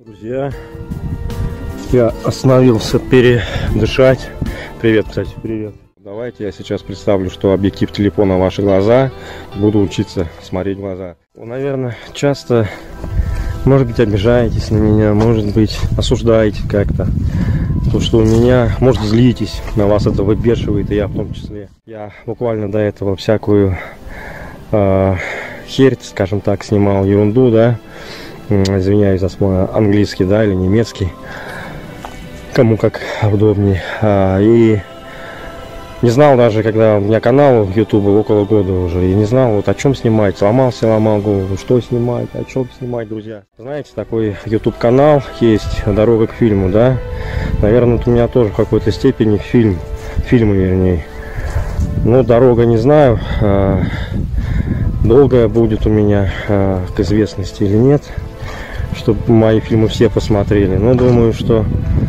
Друзья, я остановился передышать. Привет, кстати, привет. Давайте я сейчас представлю, что объектив телефона в ваши глаза. Буду учиться смотреть в глаза. Вы, наверное, часто, может быть, обижаетесь на меня, может быть, осуждаете как-то. То, что у меня, может, злитесь, на вас это выбешивает, и я в том числе. Я буквально до этого всякую херь, скажем так, снимал, ерунду, да. Извиняюсь за свой английский, да, или немецкий, кому как удобнее. И не знал даже, когда у меня канал в YouTube около года уже, и не знал, вот о чем снимать, ломал голову, что снимать, о чем снимать, друзья. Знаете, такой YouTube канал есть, «Дорога к фильму», да, наверное, у меня тоже в какой-то степени фильмы вернее, но «Дорога» не знаю, долгая будет у меня к известности или нет, чтобы мои фильмы все посмотрели, но думаю, что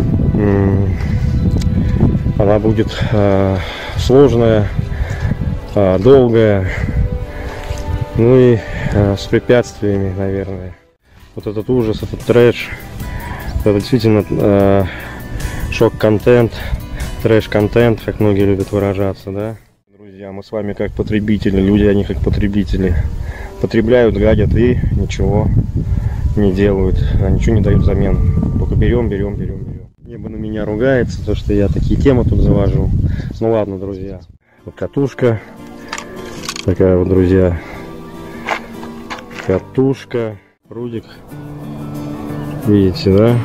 она будет сложная, долгая, ну и с препятствиями, наверное. Вот этот ужас, этот трэш, это действительно шок-контент, трэш-контент, как многие любят выражаться, да. Друзья, мы с вами как потребители, люди, они как потребители. Потребляют, гадят и ничего не делают, ничего не дают взамен. Только берем. Небо на меня ругается, то что я такие темы тут завожу. Ну ладно, друзья. Вот катушка. Такая вот, друзья. Катушка. Прудик. Видите, да?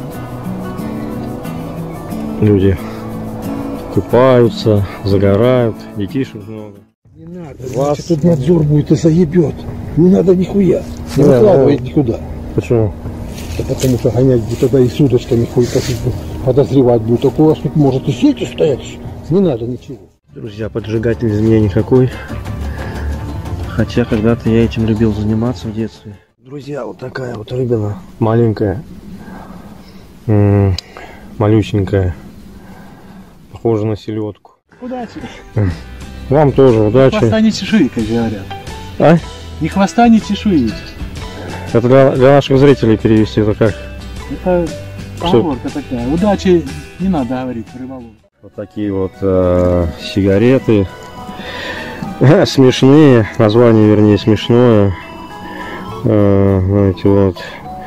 Люди купаются, загорают, детишек много. Не надо, значит, тут надзор будет и заебет. Не надо нихуя, не Да, выкладывай никуда. Почему? Да потому что гонять будет тогда и с удочками хуй подозревать будет. Так у вас тут может и сети стоять. Не надо ничего. Друзья, поджигатель из меня никакой. Хотя когда-то я этим любил заниматься в детстве. Друзья, вот такая вот рыбина. Маленькая. Малюсенькая. Похожа на селедку. Удачи. Вам тоже удачи. Ни хвоста, ни чешуи, как говорят. А? Ни хвоста, ни чешуи. Это для наших зрителей перевести, это как? Это поговорка такая. Удачи не надо говорить рыболову. Вот такие вот сигареты. Смешные. Название, вернее, смешное. Знаете, вот.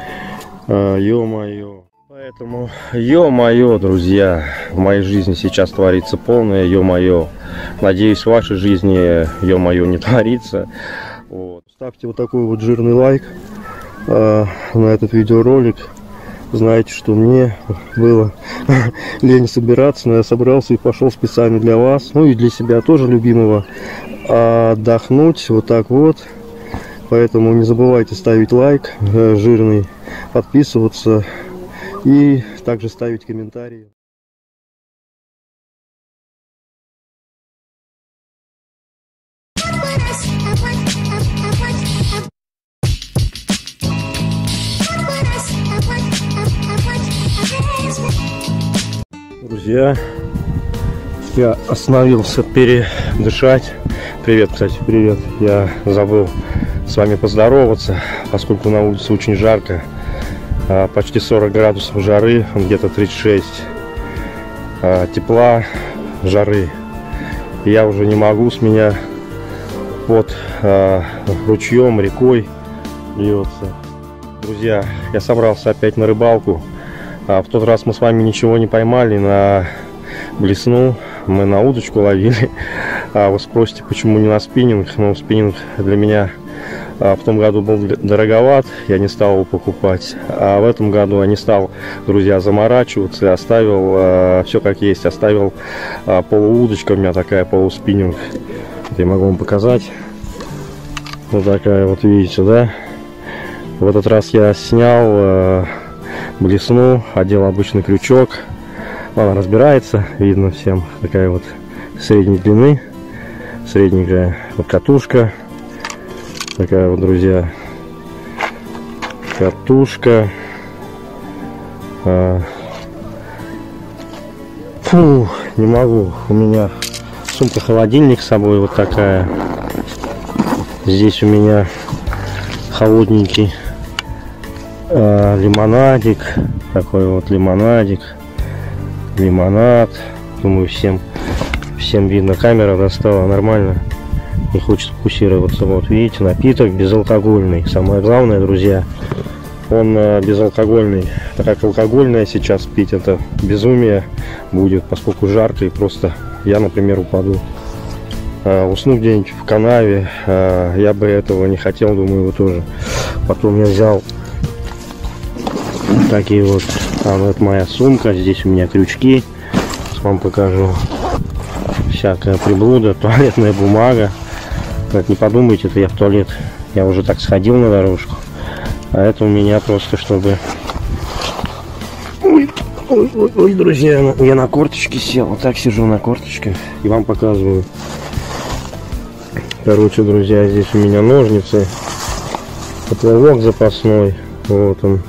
Ё-моё. Поэтому, ё-моё, друзья, в моей жизни сейчас творится полное ё-моё. Надеюсь, в вашей жизни ё-моё не творится. Вот. Ставьте вот такой вот жирный лайк на этот видеоролик. Знаете, что мне было лень собираться, но я собрался и пошел специально для вас, ну и для себя тоже любимого, отдохнуть вот так вот. Поэтому не забывайте ставить лайк жирный, подписываться и также ставить комментарии. Друзья, я остановился передышать. Привет, кстати, привет. Я забыл с вами поздороваться, поскольку на улице очень жарко. Почти 40 градусов жары, где-то 36 тепла, жары. И я уже не могу, с меня под ручьем, рекой льется. Друзья, я собрался опять на рыбалку. В тот раз мы с вами ничего не поймали на блесну, мы на удочку ловили. Вы спросите, почему не на спиннинг? Ну, спиннинг для меня в том году был дороговат, я не стал его покупать. А в этом году я не стал, друзья, заморачиваться, оставил все как есть, оставил полуудочка у меня такая, полуспиннинг. Я могу вам показать. Вот такая вот, видите, да? В этот раз я снял блесну, одел обычный крючок. Она разбирается, видно всем. Такая вот средней длины, средненькая вот катушка. Такая вот, друзья, катушка. Фу, не могу. У меня сумка-холодильник с собой вот такая. Здесь у меня холодненький лимонадик, такой вот лимонадик, лимонад. Думаю, всем видно, камера достала нормально, не хочет фокусироваться. Вот видите, напиток безалкогольный. Самое главное, друзья, он безалкогольный. Так как алкогольное сейчас пить, это безумие будет, поскольку жарко и просто я, например, упаду. Уснув где-нибудь в канаве, я бы этого не хотел, думаю, вы тоже. Потом я взял такие вот, вот моя сумка, здесь у меня крючки, сейчас вам покажу, всякая приблуда, туалетная бумага. Вот, не подумайте, это я в туалет, я уже так сходил на дорожку, а это у меня просто чтобы... Ой, друзья, я на корточке сел, вот так сижу на корточке и вам показываю. Короче, друзья, здесь у меня ножницы, поплавок запасной, вот он,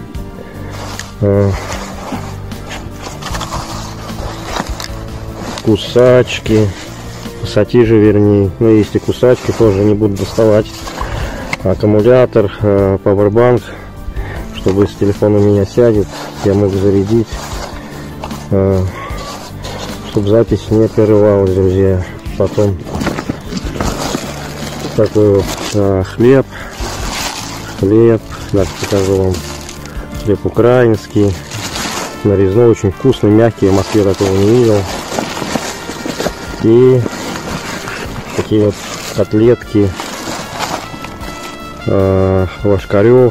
кусачки, пассатижи, вернее, ну, есть и кусачки, тоже не буду доставать, аккумулятор, пауэрбанк, чтобы с телефона у меня сядет, я мог зарядить, чтобы запись не прерывалась, друзья. Потом такой вот хлеб, так покажу вам, хлеб украинский, нарезной, очень вкусный, мягкий, я в Москве такого не видел. И такие вот котлетки, ложкарев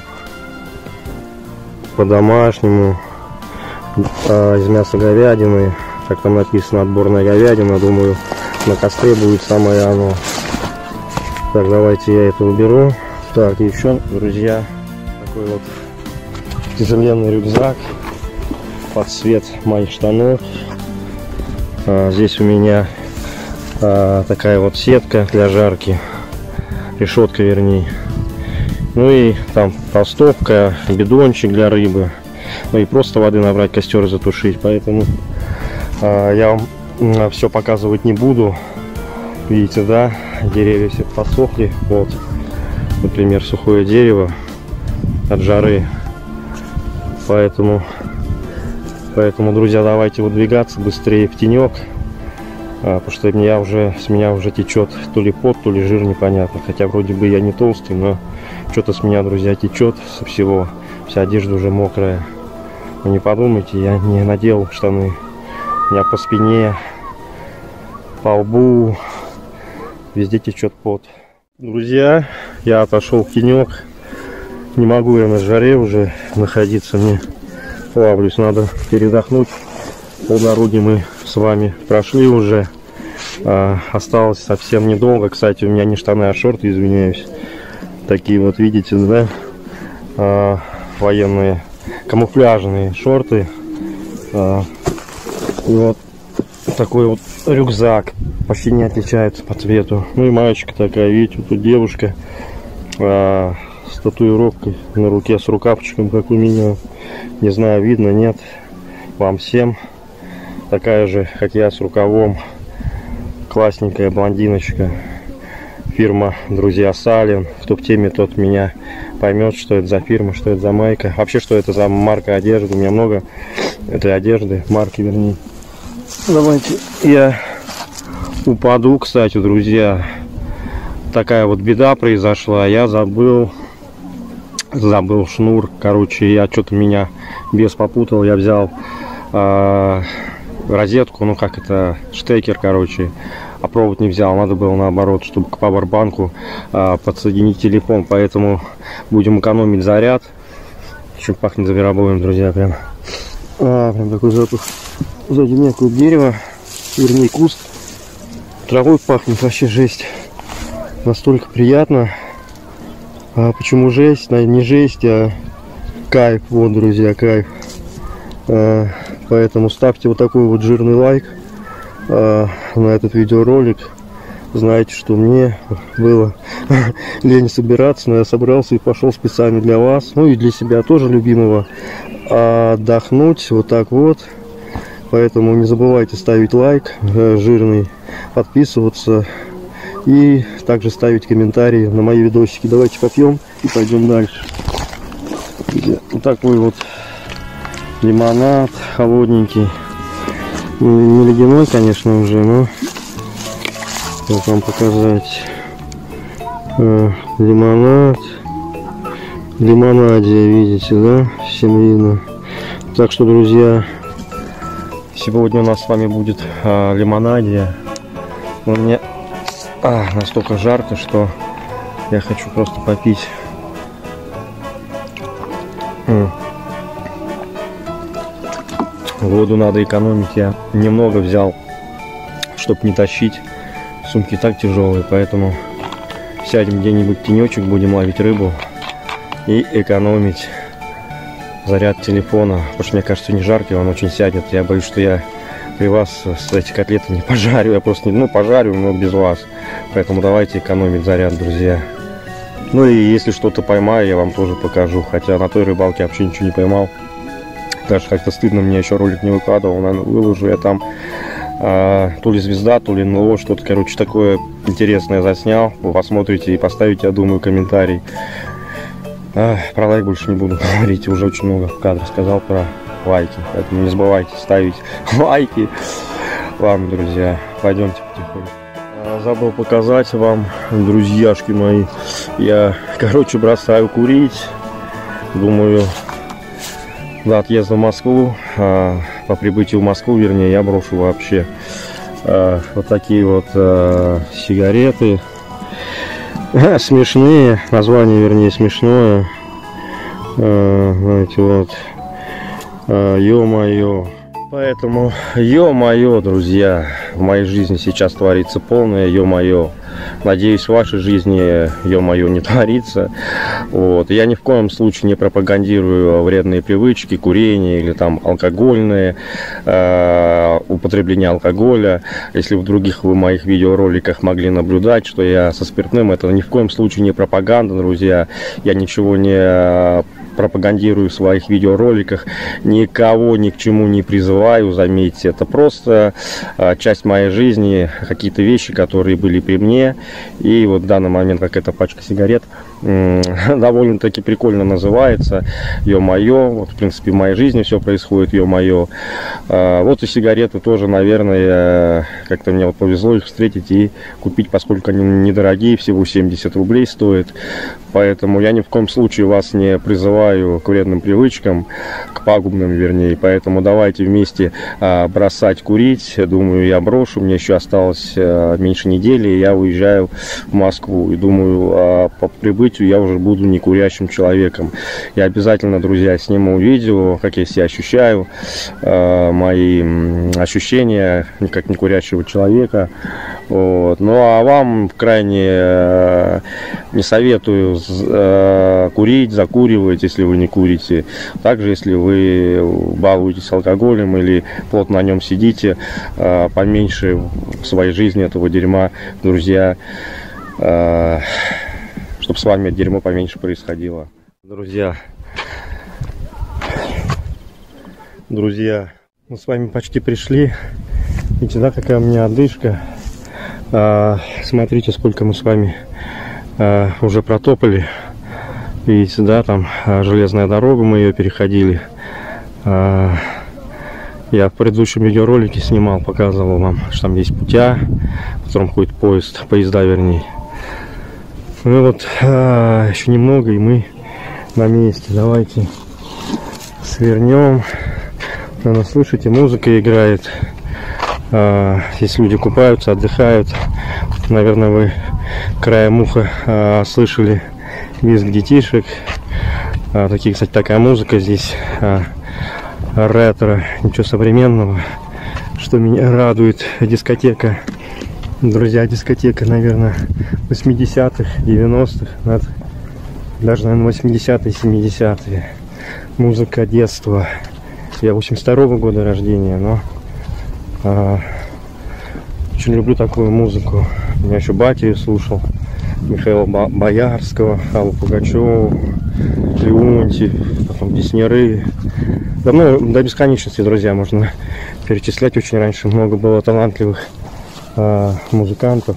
по-домашнему, из мяса говядины, как там написано, отборная говядина, думаю, на костре будет самое оно. Так, давайте я это уберу. Так, еще, друзья, такой вот тяжеленный рюкзак под цвет моих штанов. Здесь у меня такая вот сетка для жарки, решетка, вернее. Ну и там толстовка, бидончик для рыбы. Ну и просто воды набрать, костер затушить. Поэтому я вам все показывать не буду. Видите, да, деревья все подсохли. Вот, например, сухое дерево от жары. Поэтому, друзья, давайте выдвигаться быстрее в тенек. Потому что с меня уже течет то ли пот, то ли жир, непонятно. Хотя вроде бы я не толстый, но что-то с меня, друзья, течет со всего. Вся одежда уже мокрая. Вы не подумайте, я не надел штаны. У меня по спине, по лбу, везде течет пот. Друзья, я отошел в тенек. Не могу я на жаре уже находиться, мне плавлюсь, надо передохнуть. Полдороги мы с вами прошли уже. Осталось совсем недолго. Кстати, у меня не штаны, а шорты, извиняюсь. Такие вот, видите, да, военные, камуфляжные шорты. И вот такой вот рюкзак, почти не отличается по цвету. Ну и маечка такая, видите, вот тут девушка с татуировкой на руке, с рукавчиком, как у меня. Не знаю, видно, нет, вам всем. Такая же, как я, с рукавом. Классненькая блондиночка. Фирма, друзья, Сален. Кто в теме, тот меня поймет, что это за фирма, что это за майка. Вообще, что это за марка одежды. У меня много этой одежды, марки, вернее. Давайте я упаду, кстати, друзья. Такая вот беда произошла. Я забыл шнур. Короче, я что-то меня бес попутал. Я взял розетку, ну как это, штекер, короче, а провод не взял. Надо было наоборот, чтобы к пауэрбанку подсоединить телефон. Поэтому будем экономить заряд. Чем пахнет зверобоем, друзья, прям. Прям такой запах. Сзади меня какое дерево, вернее куст. Травой пахнет, вообще жесть. Настолько приятно. Почему жесть? Не жесть, а кайф. Вот, друзья, кайф. Поэтому ставьте вот такой вот жирный лайк на этот видеоролик. Знаете, что мне было лень собираться, но я собрался и пошел специально для вас, ну и для себя тоже любимого, отдохнуть вот так вот. Поэтому не забывайте ставить лайк жирный, подписываться и также ставить комментарии на мои видосики. Давайте попьем и пойдем дальше. Вот такой вот лимонад холодненький. Не ледяной, конечно, уже, но как вам показать. Лимонад. Лимонадия, видите, да? Всем видно. Так что, друзья, сегодня у нас с вами будет лимонадия. Но мне настолько жарко, что я хочу просто попить. Воду надо экономить. Я немного взял, чтобы не тащить. Сумки так тяжелые, поэтому сядем где-нибудь тенечек, будем ловить рыбу и экономить заряд телефона. Потому что мне кажется, не жарко, он очень сядет. Я боюсь, что я при вас эти котлеты не пожарю. Я просто не пожарю, но без вас. Поэтому давайте экономить заряд, друзья. Ну и если что-то поймаю, я вам тоже покажу. Хотя на той рыбалке я вообще ничего не поймал. Даже как-то стыдно, мне еще ролик не выкладывал. Наверное, выложу я там то ли звезда, то ли НЛО, что-то, короче, такое интересное заснял. Вы посмотрите и поставите, я думаю, комментарий. Про лайк больше не буду говорить. Уже очень много в кадре сказал про лайки. Поэтому не забывайте ставить лайки. Ладно, друзья, пойдемте потихоньку. Забыл показать вам, друзьяшки мои. Я, короче, бросаю курить. Думаю, до отъезда в Москву, по прибытию в Москву, вернее, я брошу вообще. Вот такие вот сигареты. Смешные. Название, вернее, смешное. Знаете, вот. Ё-моё. Поэтому, ё-моё, друзья, в моей жизни сейчас творится полное ё-моё. Надеюсь, в вашей жизни ё-моё не творится. Вот. Я ни в коем случае не пропагандирую вредные привычки, курение или там алкогольное, употребление алкоголя. Если в других вы моих видеороликах могли наблюдать, что я со спиртным, это ни в коем случае не пропаганда, друзья. Я ничего не пропагандирую в своих видеороликах, никого ни к чему не призываю, заметьте, это просто часть моей жизни, какие-то вещи, которые были при мне, и вот в данный момент, как эта пачка сигарет, довольно-таки прикольно называется, ё-моё, вот в принципе в моей жизни все происходит, ё-моё, вот и сигареты тоже, наверное, как-то мне вот повезло их встретить и купить, поскольку они недорогие, всего 70 рублей стоят, поэтому я ни в коем случае вас не призываю к вредным привычкам, к пагубным, вернее, поэтому давайте вместе бросать курить. Думаю, я брошу, мне еще осталось меньше недели, и я уезжаю в Москву, и думаю, по прибытию я уже буду не курящим человеком. Я обязательно, друзья, сниму видео, как я себя ощущаю, мои ощущения как не курящего человека. Вот. Ну а вам крайне не советую курить, закуривать, если вы не курите. Также, если вы балуетесь алкоголем или плотно на нем сидите, поменьше в своей жизни этого дерьма, друзья, чтобы с вами это дерьмо поменьше происходило. Друзья, мы с вами почти пришли. Видите, да, какая у меня одышка. Смотрите, сколько мы с вами уже протопали. Видите, да, там железная дорога, мы ее переходили. Я в предыдущем видеоролике снимал, показывал вам, что там есть путя, в котором ходит поезда, вернее. Ну вот, еще немного, и мы на месте. Давайте свернем. Наверное, слышите, музыка играет. Здесь люди купаются, отдыхают. Наверное, вы краем уха слышали визг детишек. Такие, кстати, такая музыка здесь ретро, ничего современного, что меня радует. Дискотека, друзья, дискотека, наверное, 80-х, 90-х, даже, наверное, 80-е, 70-е. Музыка детства. Я 82-го года рождения, но очень люблю такую музыку. Я еще батю слушал, Михаила Боярского, Аллу Пугачеву, Леонтьев, потом Песняры. Давно, до бесконечности, друзья, можно перечислять. Очень раньше много было талантливых музыкантов,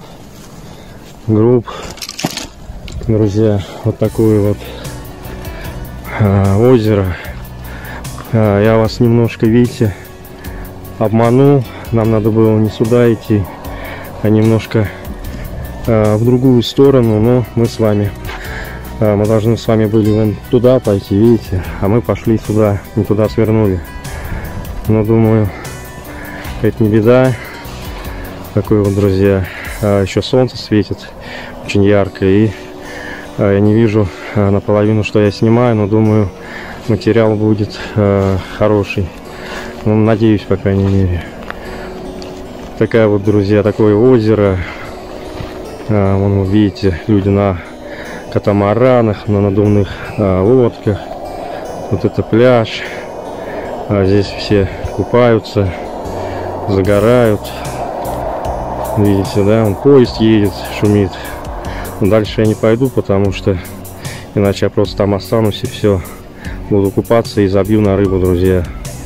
групп. Друзья, вот такую вот озеро. Я вас немножко, видите, обманул. Нам надо было не сюда идти, а немножко в другую сторону. Но мы с вами, мы должны с вами были вон туда пойти, видите, а мы пошли сюда, не туда свернули. Но думаю, это не беда. Такой вот, друзья, еще солнце светит очень ярко, и я не вижу наполовину, что я снимаю, но думаю, материал будет хороший. Ну, надеюсь, по крайней мере. Такая вот, друзья, такое озеро. Вон, вы видите, люди на катамаранах, на надувных лодках. Вот это пляж. Здесь все купаются, загорают. Видите, да, вон поезд едет, шумит. Но дальше я не пойду, потому что иначе я просто там останусь и все. Буду купаться и забью на рыбу, друзья.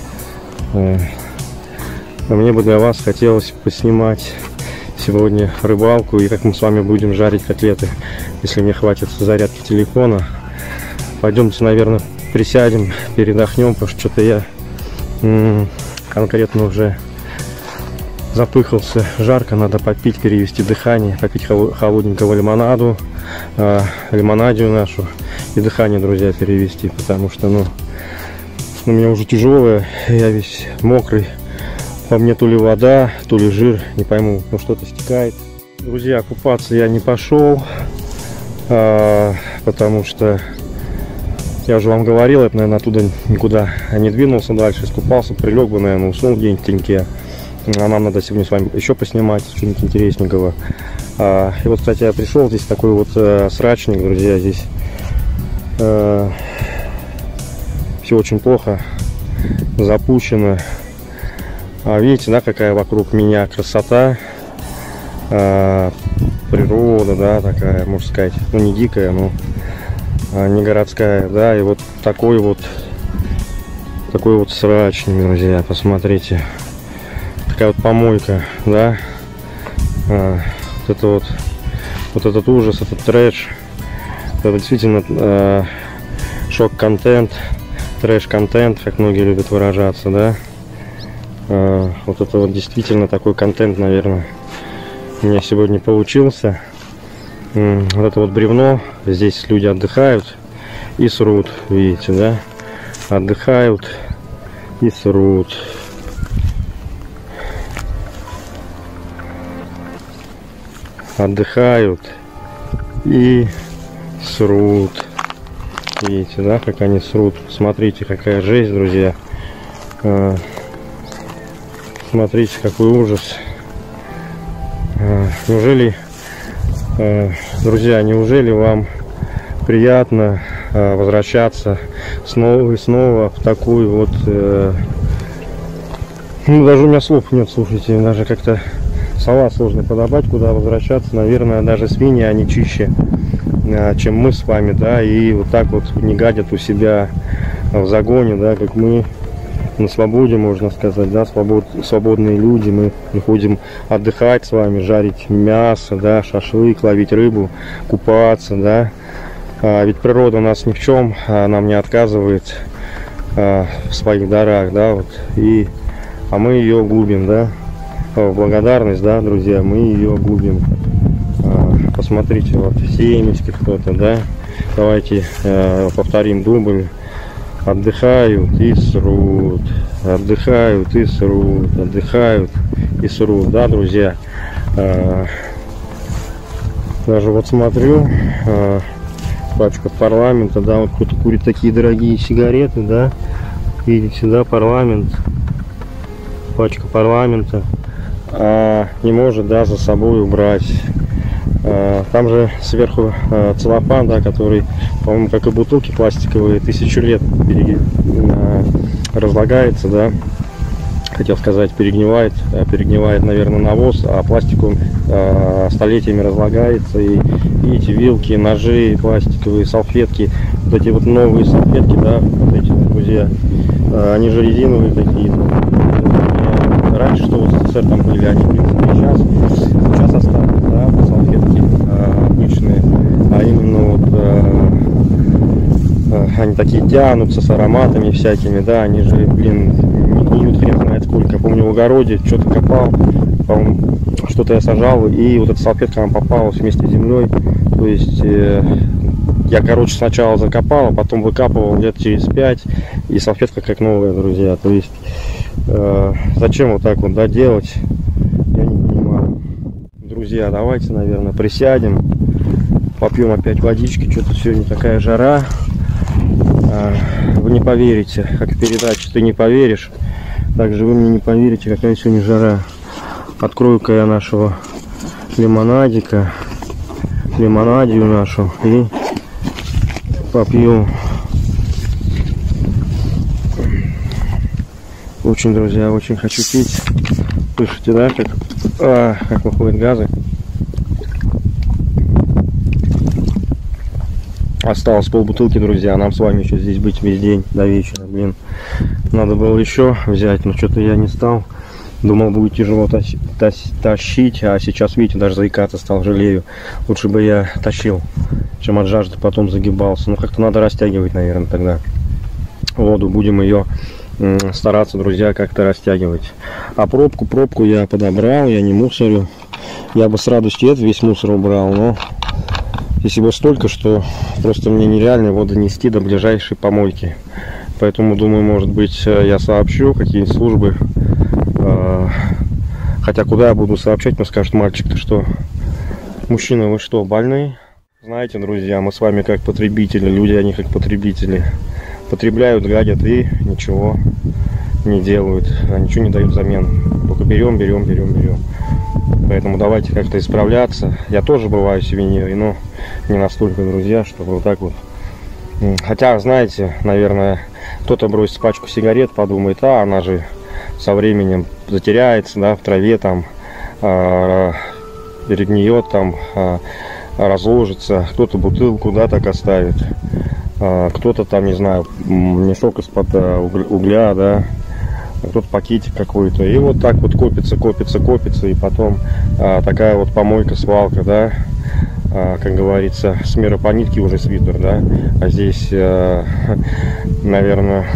А мне бы для вас хотелось поснимать сегодня рыбалку и как мы с вами будем жарить котлеты, если мне хватит зарядки телефона. Пойдемте, наверное, присядем, передохнем, потому что что-то я конкретно уже запыхался. Жарко, надо попить, перевести дыхание, попить холодненького лимонаду, лимонадию нашу и дыхание, друзья, перевести, потому что, ну, у меня уже тяжелое, я весь мокрый. По мне то ли вода, то ли жир, не пойму, но что-то стекает. Друзья, купаться я не пошел, потому что я уже вам говорил, я, наверное, оттуда никуда не двинулся дальше, искупался, прилег бы, наверное, уснул где-нибудь в теньке. А нам надо сегодня с вами еще поснимать что-нибудь интересненького. И вот, кстати, я пришел, здесь такой вот срачник, друзья, здесь все очень плохо запущено. Видите, да, какая вокруг меня красота, природа, да, такая, можно сказать, ну не дикая, но не городская, да, и вот такой вот срачник, друзья, посмотрите, такая вот помойка, да, вот этот ужас, этот трэш, это действительно шок-контент, трэш-контент, как многие любят выражаться, да. Вот это вот действительно такой контент, наверное, у меня сегодня получился. Вот это вот бревно, здесь люди отдыхают и срут, видите, да, отдыхают и срут. Отдыхают и срут. Видите, да, как они срут. Смотрите, какая жесть, друзья. Смотрите, какой ужас. Неужели, друзья, неужели вам приятно возвращаться снова и снова в такую вот... Ну, даже у меня слов нет, слушайте, даже как-то слова сложно подобрать, куда возвращаться. Наверное, даже свиньи, они чище, чем мы с вами, да, и вот так вот не гадят у себя в загоне, да, как мы на свободе, можно сказать, да, свободные люди. Мы приходим отдыхать с вами, жарить мясо, да, шашлык, ловить рыбу, купаться, да. Ведь природа у нас ни в чем нам не отказывает в своих дарах, да, вот, а мы ее губим, да, в благодарность, да, друзья, мы ее губим. Посмотрите, вот семечки кто-то, да, давайте повторим дубль. Отдыхают и срут, отдыхают и срут, отдыхают и срут, да, друзья. Даже вот смотрю, пачка парламента, да, вот кто-то курит такие дорогие сигареты, да, видите, да, парламент, пачка парламента, не может, да, за собой убрать. Там же сверху целлофан, да, который, по-моему, как и бутылки пластиковые, 1000 лет разлагается, да, хотел сказать, перегнивает, наверное, навоз, а пластику столетиями разлагается. И видите, вилки, ножи пластиковые, салфетки, вот эти вот новые салфетки, да, вот эти, друзья, они же резиновые какие-то. Раньше, что в СССР там были, они, в принципе, сейчас остались, да, салфетки обычные, а именно вот они они такие тянутся с ароматами всякими, да, они же, блин, не гниют хрен знает сколько. Помню, в огороде что-то копал, по-моему, что-то я сажал, и вот эта салфетка нам попалась вместе с землей. То есть я, короче, сначала закопал, а потом выкапывал лет через 5, и салфетка как новая, друзья. То есть зачем вот так вот, да, делать, я не понимаю. Друзья, давайте, наверное, присядем, попьем опять водички. Что-то сегодня такая жара. Вы не поверите, как в передаче «Ты не поверишь», также вы мне не поверите, какая сегодня жара. Открою-ка я нашего лимонадию нашу и попью. Очень, друзья, очень хочу пить. Слышите, да, как выходят газы. Осталось полбутылки, друзья. Нам с вами еще здесь быть весь день до вечера. Блин, надо было еще взять, но что-то я не стал. Думал, будет тяжело тащить, а сейчас, видите, даже заикаться стал, жалею. Лучше бы я тащил, чем от жажды потом загибался. Ну, как-то надо растягивать, наверное, тогда воду. Будем ее стараться, друзья, как-то растягивать. А пробку я подобрал, я не мусорю. Я бы с радостью это весь мусор убрал, но здесь его столько, что просто мне нереально его донести до ближайшей помойки. Поэтому, думаю, может быть, я сообщу, какие службы. Хотя куда я буду сообщать, мне скажут: мальчик, ты что, мужчина, вы что, больные? Знаете, друзья, мы с вами как потребители, люди, они как потребители. Потребляют, гадят и ничего не делают, ничего не дают взамен. Только берем. Поэтому давайте как-то исправляться. Я тоже бываю сувенирой, но не настолько, друзья, чтобы вот так вот. Хотя, знаете, наверное, кто-то бросит пачку сигарет, подумает: а она же со временем затеряется, да, в траве, там перегниет, там разложится. Кто-то бутылку, да, так оставит, кто-то там, не знаю, мешок из-под угля, да, кто-то пакетик какой-то. И вот так вот копится, и потом такая вот помойка, свалка, да, как говорится, с мира по нитке уже свитер, да. А здесь, наверное,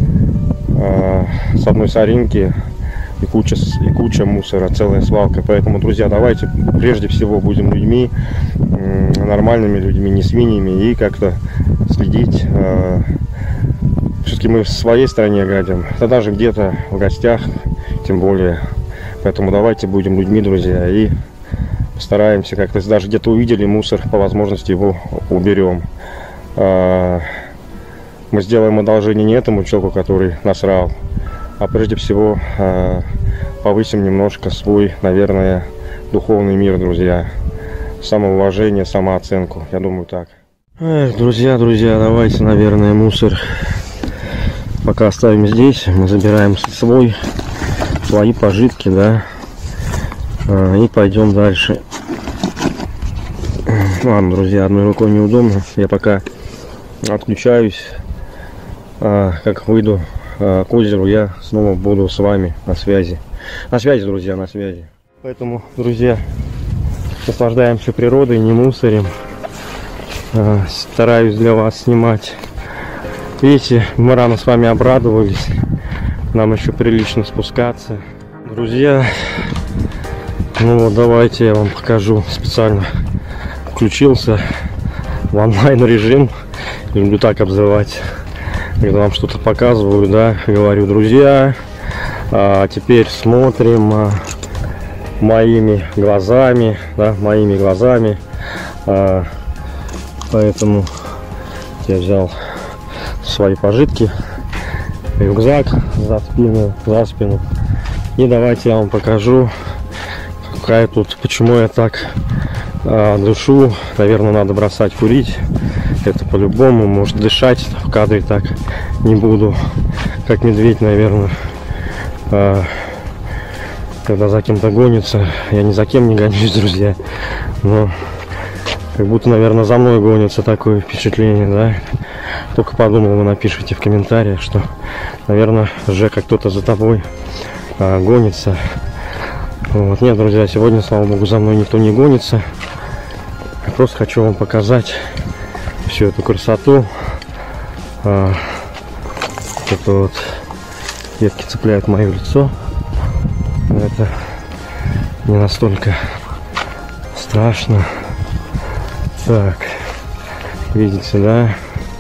с одной соринки и куча мусора, целая свалка. Поэтому, друзья, давайте прежде всего будем людьми, нормальными людьми, не свиньями, и как-то следить. Все-таки мы в своей стране гадим, да даже где-то в гостях, тем более. Поэтому давайте будем людьми, друзья, и постараемся как-то, даже где-то увидели мусор, по возможности его уберем. Мы сделаем одолжение не этому человеку, который насрал, а прежде всего повысим немножко свой, наверное, духовный мир, друзья. Самоуважение, самооценку, я думаю, так. Эх, друзья, давайте, наверное, мусор пока оставим здесь. Мы забираем свои пожитки, да, и пойдем дальше. Ладно, друзья, одной рукой неудобно. Я пока отключаюсь. Как выйду к озеру, я снова буду с вами на связи. На связи, друзья, на связи. Поэтому, друзья, наслаждаемся природой, не мусорим. Стараюсь для вас снимать. Видите, мы рано с вами обрадовались. Нам еще прилично спускаться. Друзья, ну вот давайте я вам покажу. Специально включился в онлайн режим. Люблю так обзывать, когда вам что-то показываю, да, говорю: друзья, теперь смотрим моими глазами, да, поэтому я взял свои пожитки, рюкзак за спину, и давайте я вам покажу, какая тут, почему я так дышу. Наверное, надо бросать курить. Это по-любому, может, дышать в кадре так не буду, как медведь, наверное, когда за кем-то гонится. Я ни за кем не гонюсь, друзья, но как будто, наверное, за мной гонится, такое впечатление, да. Только подумал, вы напишите в комментариях, что, наверное, Жека, кто-то за тобой гонится. Вот. Нет, друзья, сегодня, слава богу, за мной никто не гонится. Я просто хочу вам показать всю эту красоту. это вот ветки цепляют мое лицо. Но это не настолько страшно. Так, видите, да?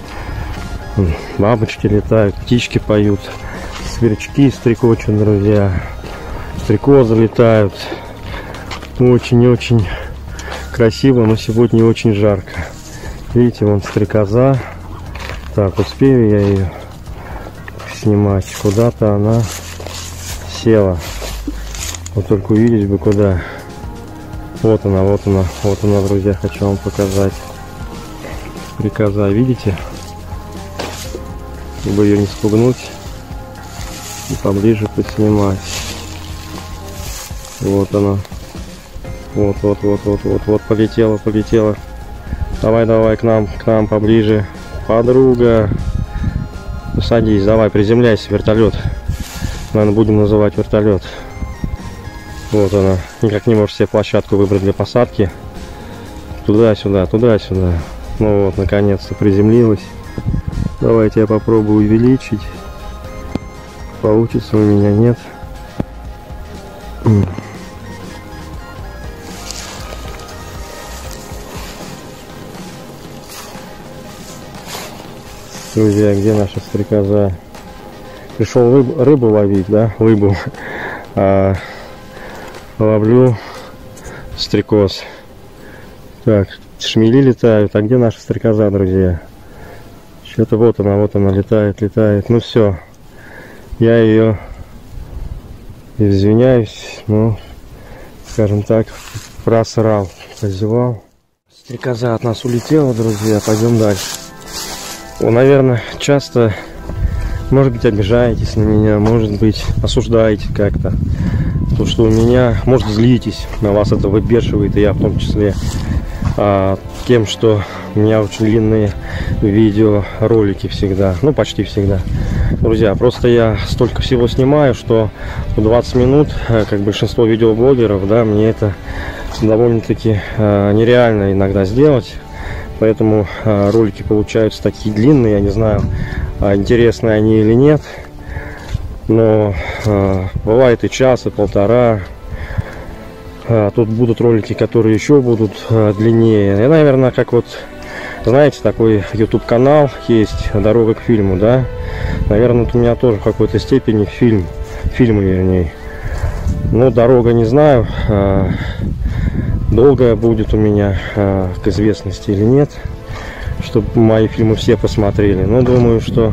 Бабочки летают, птички поют, сверчки стрекочут, друзья. Стрекозы летают. Очень-очень красиво, но сегодня очень жарко. Видите, вон стрекоза. Так, успею я ее снимать. Куда-то она села. Вот только увидеть бы куда. Вот она, вот она, вот она, друзья, хочу вам показать. Стрекоза, видите? Чтобы ее не спугнуть и поближе поснимать. Вот она. Вот, полетела, полетела. Давай, к нам поближе. Подруга. Ну, садись, давай, приземляйся, вертолет. Наверное, будем называть вертолет. Вот она. Никак не может себе площадку выбрать для посадки. Туда-сюда, туда-сюда. Ну вот, наконец-то приземлилась. Давайте я попробую увеличить. Получится у меня, нет. Друзья, где наша стрекоза? Пришел рыбу ловить, да? Рыбу. Ловлю стрекоз. Так, шмели летают. А где наша стрекоза, друзья? Что-то вот она летает. Ну все. Я ее, извиняюсь, но, скажем так, просрал, позевал. Стрекоза от нас улетела, друзья. Пойдем дальше. Вы, наверное, часто, может быть, обижаетесь на меня, может быть, осуждаете как-то. То, что у меня, может, злитесь, на вас это выбешивает, и я в том числе, тем, что у меня очень длинные видеоролики всегда, ну, почти всегда. Друзья, просто я столько всего снимаю, что в 20 минут, как большинство видеоблогеров, да, мне это довольно-таки нереально иногда сделать. Поэтому ролики получаются такие длинные, я не знаю, интересны они или нет. Но бывает и час, и полтора. Тут будут ролики, которые еще будут длиннее. И, наверное, как вот, знаете, такой YouTube канал есть «Дорога к фильму», да? Наверное, вот у меня тоже в какой-то степени фильмы, вернее. Но дорога не знаю, долгая будет у меня к известности или нет, чтобы мои фильмы все посмотрели. Но думаю, что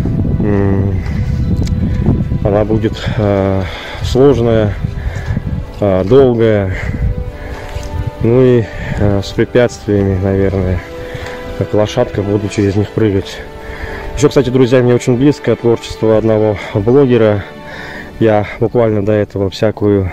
она будет сложная, долгая, ну и с препятствиями, наверное, как лошадка буду через них прыгать. Еще, кстати, друзья, мне очень близко творчество одного блогера. Я буквально до этого всякую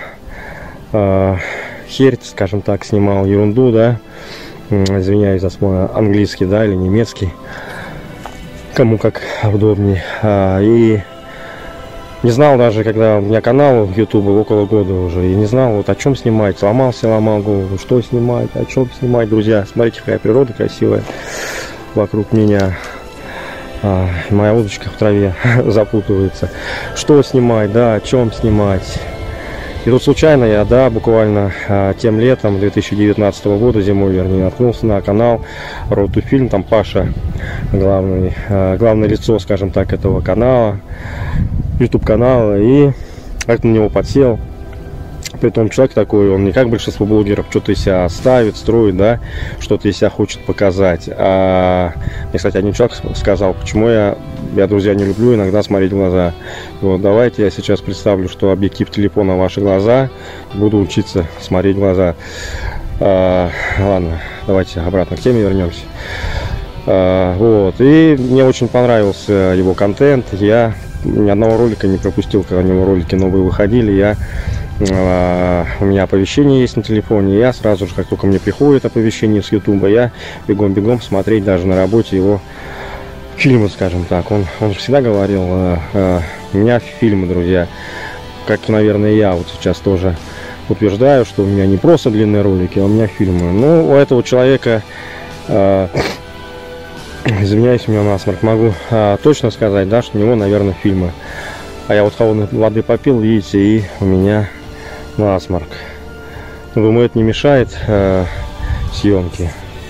херь, скажем так, снимал, ерунду, да, извиняюсь за свой английский, да, или немецкий, кому как удобнее. И не знал даже, когда у меня канал в YouTube около года уже, и не знал, вот о чем снимать, ломал голову, что снимать, о чем снимать, друзья. Смотрите, какая природа красивая вокруг меня. Моя удочка в траве запутывается. Что снимать, да, о чем снимать. И тут случайно я, да, буквально тем летом 2019 года, зимой, вернее, наткнулся на канал Road to Film. Там Паша, главное лицо, скажем так, этого канала, YouTube канала. И как на него подсел. Притом человек такой, он не как большинство блогеров, что-то из себя ставит, строит, да, что-то из себя хочет показать. Мне, кстати, один человек сказал, почему я, друзья, не люблю иногда смотреть в глаза. И вот давайте я сейчас представлю, что объектив телефона в ваши глаза, буду учиться смотреть в глаза. Ладно, давайте обратно к теме вернемся. Вот, и мне очень понравился его контент. Я ни одного ролика не пропустил, когда у него ролики новые выходили. У меня оповещение есть на телефоне, я сразу же, как только мне приходит оповещение с YouTube, я бегом-бегом смотреть даже на работе его фильмы, скажем так. Он всегда говорил, у меня фильмы, друзья, как, наверное, я вот сейчас тоже утверждаю, что у меня не просто длинные ролики, а у меня фильмы. Но у этого человека Извиняюсь, у меня насморк. Могу точно сказать, да, что у него, наверное, фильмы. А я вот холодной воды попил, видите, и у меня насморк. Думаю, это не мешает съемке.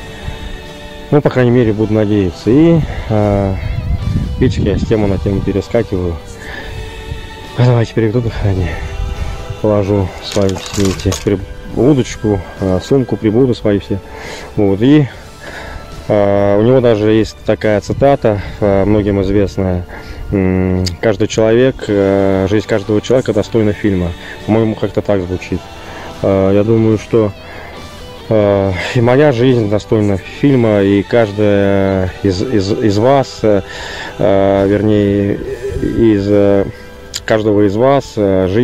Ну, по крайней мере, буду надеяться. И видите, я с темы на тему перескакиваю. Давайте переведу дыхание. Положу свои все эти удочку, сумку, прибуду свои все. Вот, и у него даже есть такая цитата, многим известная: каждый человек, жизнь каждого человека достойна фильма. По-моему, как-то так звучит. Я думаю, что и моя жизнь достойна фильма, и каждая из вас, вернее, из каждого из вас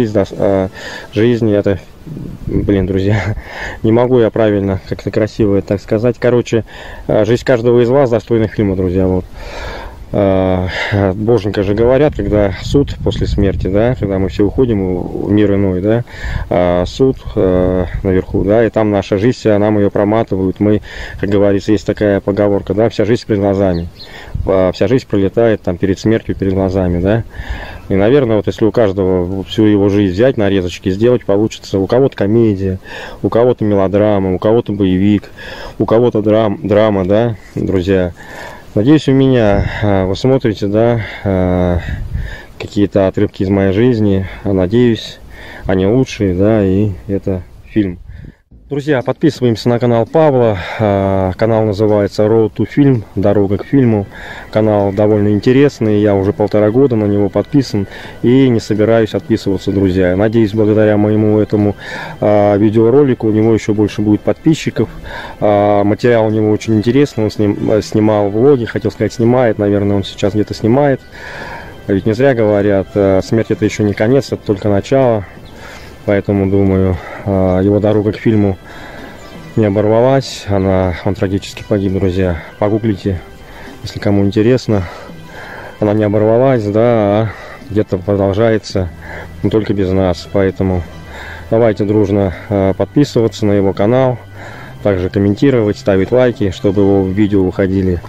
жизнь это... Блин, друзья, не могу я правильно, как-то красиво это так сказать. Короче, жизнь каждого из вас достойна фильма, друзья. Вот. Боженька же говорят, когда суд после смерти, да, когда мы все уходим в мир иной, да, суд наверху, да, и там наша жизнь, нам ее проматывают. Мы, как говорится, есть такая поговорка, да, вся жизнь перед глазами. Вся жизнь пролетает там перед смертью, перед глазами, да. И, наверное, вот если у каждого всю его жизнь взять, нарезочки сделать, получится у кого-то комедия, у кого-то мелодрама, у кого-то боевик, у кого-то драма, да, друзья. Надеюсь, у меня вы смотрите, да, какие-то отрывки из моей жизни. Надеюсь, они лучшие, да, и это фильм. Друзья, подписываемся на канал Павла. Канал называется Road to Film, дорога к фильму. Канал довольно интересный, я уже 1,5 года на него подписан и не собираюсь отписываться, друзья. Надеюсь, благодаря моему этому видеоролику у него еще больше будет подписчиков. Материал у него очень интересный, он снимал влоги, хотел сказать снимает, наверное, он сейчас где-то снимает. Ведь не зря говорят, смерть это еще не конец, это только начало. Поэтому, думаю, его дорога к фильму не оборвалась. Он трагически погиб, друзья. Погуглите, если кому интересно. Она не оборвалась, да, а где-то продолжается, но только без нас. Поэтому давайте дружно подписываться на его канал. Также комментировать, ставить лайки, чтобы его видео выходили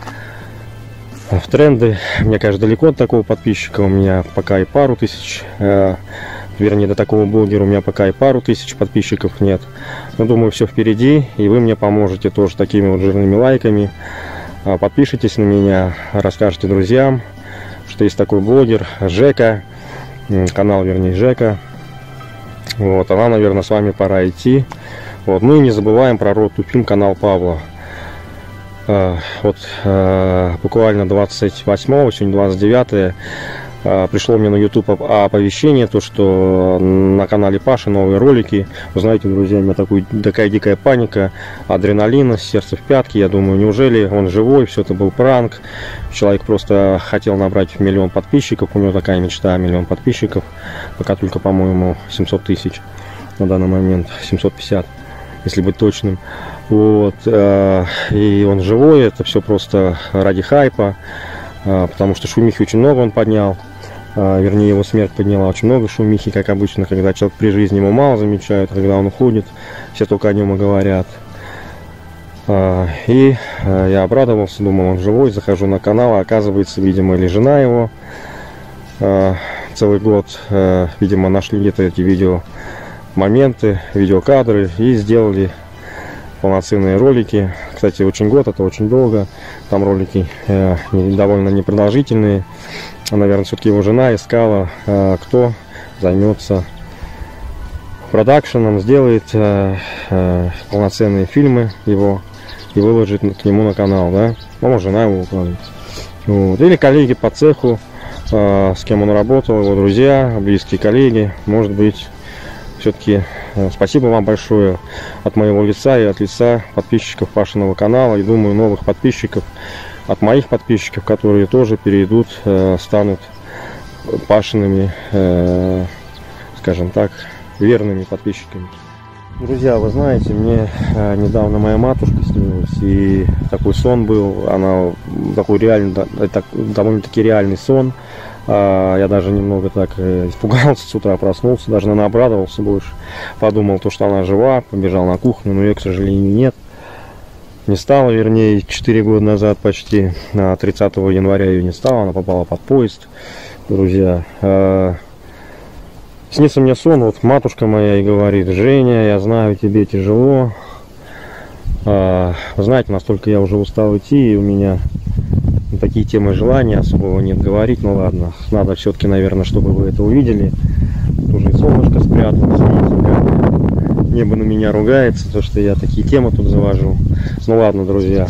в тренды. Мне, конечно, далеко от такого подписчика. У меня пока и пару тысяч... Вернее, до такого блогера у меня пока и пару тысяч подписчиков нет. Но думаю, все впереди, и вы мне поможете тоже такими вот жирными лайками. Подпишитесь на меня, расскажите друзьям, что есть такой блогер Жека, канал, вернее, Жека. Вот, она, наверное, с вами пора идти. Вот, ну и не забываем про Road to Film, канал Павла. Вот буквально 28-го, сегодня 29-е. Пришло мне на YouTube оповещение, то что на канале Паши новые ролики. Вы знаете, друзья, у меня такая дикая паника, адреналина, сердце в пятки. Я думаю, неужели он живой, все это был пранк. Человек просто хотел набрать 1 миллион подписчиков. У него такая мечта, 1 миллион подписчиков. Пока только, по-моему, 700 тысяч на данный момент, 750, если быть точным. Вот. И он живой, это все просто ради хайпа. Потому что шумихи очень много он поднял. Вернее, его смерть подняла очень много шумихи, как обычно, когда человек при жизни, ему мало замечают, когда он уходит, все только о нем и говорят. И я обрадовался, думал, он живой, захожу на канал, а оказывается, видимо, или жена его целый год, видимо, нашли где-то эти видеомоменты, видеокадры и сделали полноценные ролики. Кстати, очень год, это очень долго. Там ролики довольно непродолжительные. Наверное, все-таки его жена искала, кто займется продакшеном, сделает полноценные фильмы его и выложит к нему на канал, да? Ну, жена его выкладывает. Вот. Или коллеги по цеху, с кем он работал, его друзья, близкие коллеги. Может быть, все-таки спасибо вам большое от моего лица и от лица подписчиков Пашиного канала. И думаю, новых подписчиков, от моих подписчиков, которые тоже перейдут, станут Пашиными, скажем так, верными подписчиками. Друзья, вы знаете, мне недавно моя матушка снилась, и такой сон был, она такой реальный, довольно-таки реальный сон. Я даже немного так испугался, с утра проснулся, даже, наверное, обрадовался больше. Подумал, что она жива, побежал на кухню, но ее, к сожалению, нет. не стало, вернее, 4 года назад почти, 30 января ее не стало, она попала под поезд, друзья. Снится мне сон, вот матушка моя и говорит: Женя, я знаю, тебе тяжело. Вы знаете, настолько я уже устал идти, и у меня такие темы желания особого нет говорить. Ну ладно, надо все-таки, наверное, чтобы вы это увидели. Уже и солнышко спряталось, видите, как небо на меня ругается, то что я такие темы тут завожу. Ну ладно, друзья.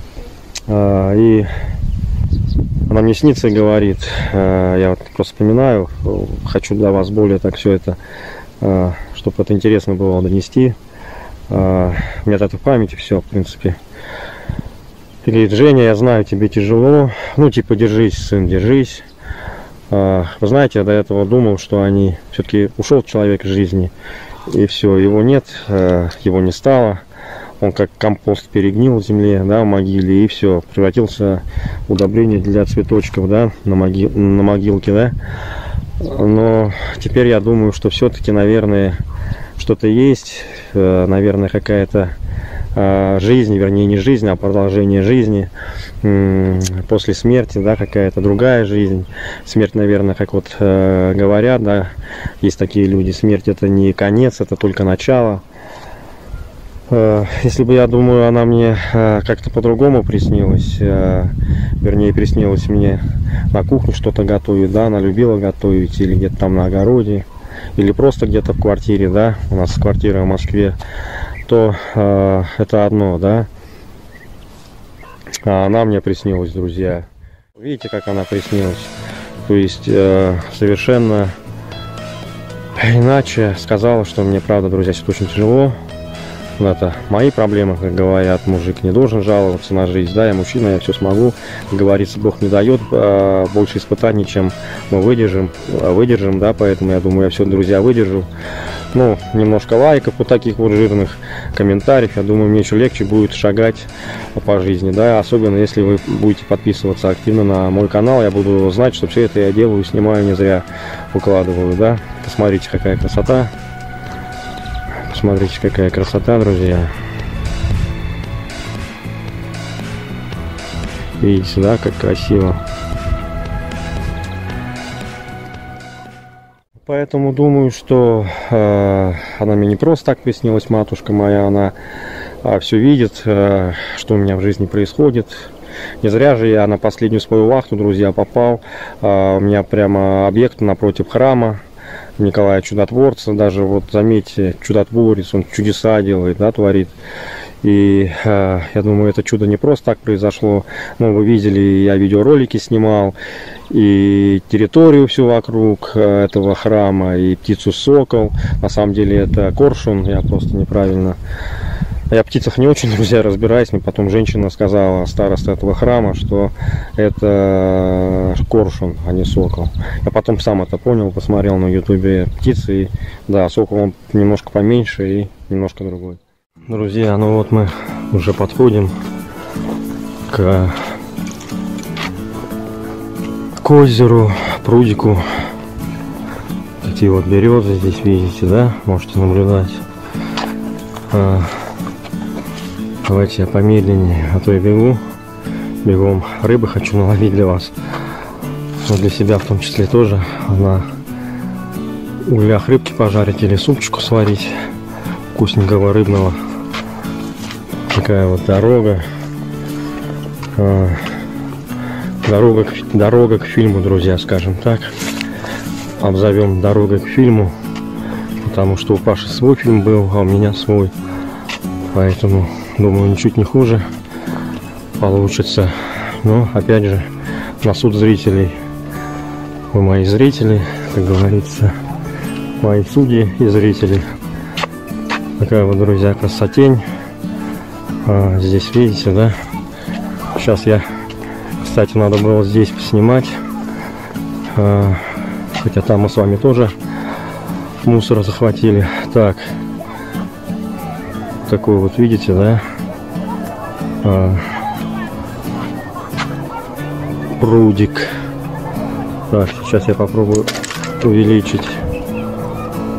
И она мне снится и говорит, я вот просто вспоминаю, хочу для вас более так все это, чтобы это интересно было донести. У меня это в памяти все, в принципе. И говорит: Женя, я знаю, тебе тяжело. Ну, типа, держись, сын, держись. Вы знаете, я до этого думал, что они все-таки ушел человек из жизни. И все, его нет, его не стало. Он как компост перегнил в земле, да, в могиле, и все, превратился в удобрение для цветочков, да, на могилке, да. Но теперь я думаю, что все-таки, наверное, что-то есть, наверное, какая-то жизнь, вернее, не жизнь, а продолжение жизни после смерти, да, какая-то другая жизнь. Смерть, наверное, как вот говорят, да, есть такие люди, смерть — это не конец, это только начало. Если бы, я думаю, она мне как-то по-другому приснилась, вернее, приснилась мне на кухне что-то готовить, да, она любила готовить, или где-то там на огороде, или просто где-то в квартире, да, у нас квартира в Москве, то это одно, да. А она мне приснилась, друзья. Видите, как она приснилась? То есть совершенно иначе сказала, что мне, правда, друзья, сейчас очень тяжело. Это мои проблемы, как говорят, мужик не должен жаловаться на жизнь, да, я мужчина, я все смогу, как говорится, Бог не дает больше испытаний, чем мы выдержим, да, поэтому я думаю, я все, друзья, выдержу. Ну, немножко лайков, вот таких вот жирных комментариев, я думаю, мне еще легче будет шагать по жизни, да, особенно если вы будете подписываться активно на мой канал, я буду знать, что все это я делаю, снимаю, не зря выкладываю, да. Посмотрите, какая красота. Смотрите, какая красота, друзья. Видите, да, как красиво. Поэтому думаю, что она мне не просто так приснилась, матушка моя, она все видит, что у меня в жизни происходит. Не зря же я на последнюю свою вахту, друзья, попал. У меня прямо объект напротив храма Николая Чудотворца. Даже вот заметьте, чудотворец, он чудеса делает, да, творит. И я думаю, это чудо не просто так произошло. Ну, вы видели, я видеоролики снимал, и территорию всю вокруг этого храма, и птицу сокол. На самом деле это коршун, я просто неправильно. Я в птицах не очень, друзья, разбираюсь. Мне потом женщина сказала, староста этого храма, что это коршун, а не сокол. Я потом сам это понял, посмотрел на ютубе птицы. И, да, сокол он немножко поменьше и немножко другой. Друзья, ну вот мы уже подходим к озеру, прудику. Такие вот березы здесь видите, да, можете наблюдать. Давайте я помедленнее, а то я бегом рыбы хочу наловить для вас, но для себя в том числе тоже, на углях рыбки пожарить или супчику сварить вкусненького рыбного. Такая вот дорога, дорога к фильму, друзья, скажем так, обзовем дорогой к фильму, потому что у Паши свой фильм был, а у меня свой, поэтому думаю, ничуть не хуже получится. Но опять же, на суд зрителей, вы мои зрители, как говорится, мои судьи и зрители. Такая вот, друзья, красотень. Здесь видите, да? Сейчас я, кстати, надо было здесь поснимать, хотя там мы с вами тоже мусор захватили. Так, такой вот, видите, да? Прудик. Так, сейчас я попробую увеличить.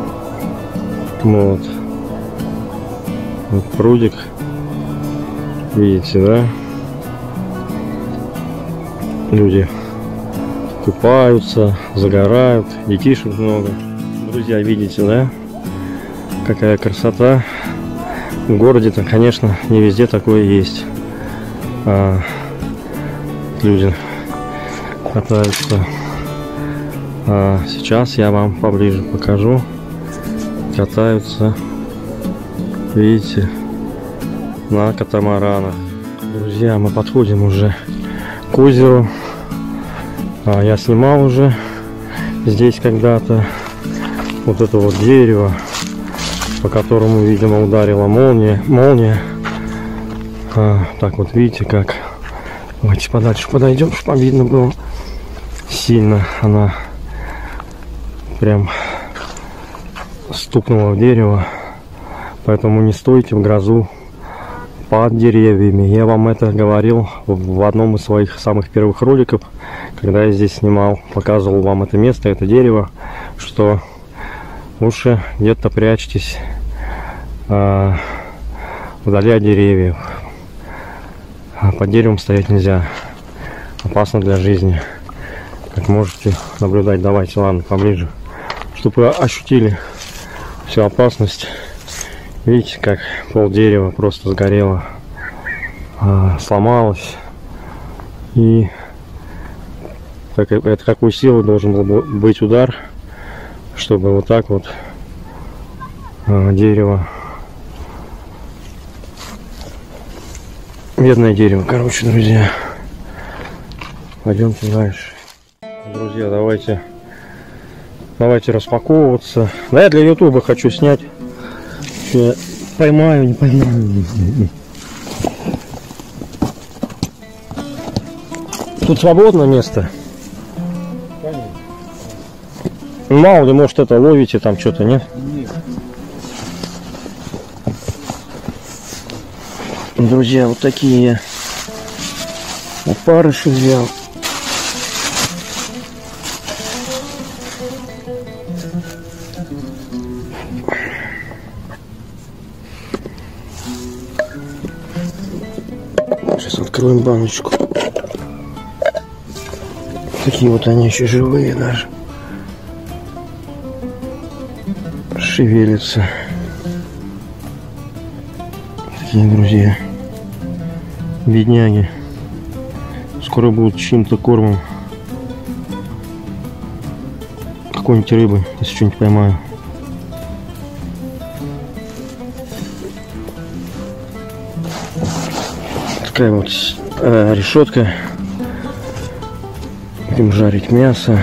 Вот. Вот прудик. Видите, да? Люди купаются, загорают, детишек много. Друзья, видите, да? Какая красота. В городе-то, конечно, не везде такое есть. Люди катаются. Сейчас я вам поближе покажу. Катаются, видите, на катамаранах. Друзья, мы подходим уже к озеру. Я снимал уже здесь когда-то вот это вот дерево, по которому, видимо, ударила молния. Так вот, видите, как. Давайте подальше подойдем, чтобы видно было. Сильно она прям стукнула в дерево. Поэтому не стойте в грозу под деревьями. Я вам это говорил в одном из своих самых первых роликов, когда я здесь снимал, показывал вам это место, это дерево, что лучше где-то прячьтесь вдали от деревьев. Под деревом стоять нельзя, опасно для жизни, как можете наблюдать. Давайте, ладно, поближе, чтобы вы ощутили всю опасность. Видите, как пол дерева просто сгорело, сломалось. И это какой силы должен был быть удар, чтобы вот так вот дерево, бедное дерево, короче, друзья. Пойдемте дальше. Друзья, давайте распаковываться. Да, я для ютуба хочу снять. Я поймаю, не поймаю. Тут свободно место? Мало ли, может, это ловите там что-то, нет? Нет. Друзья, вот такие опарыши взял. Сейчас откроем баночку. Такие вот они еще живые даже. Шевелятся. Такие, друзья. Бедняги. Скоро будут чьим-то кормом. Какой-нибудь рыбы, если что-нибудь поймаю. Такая вот решетка. Будем жарить мясо.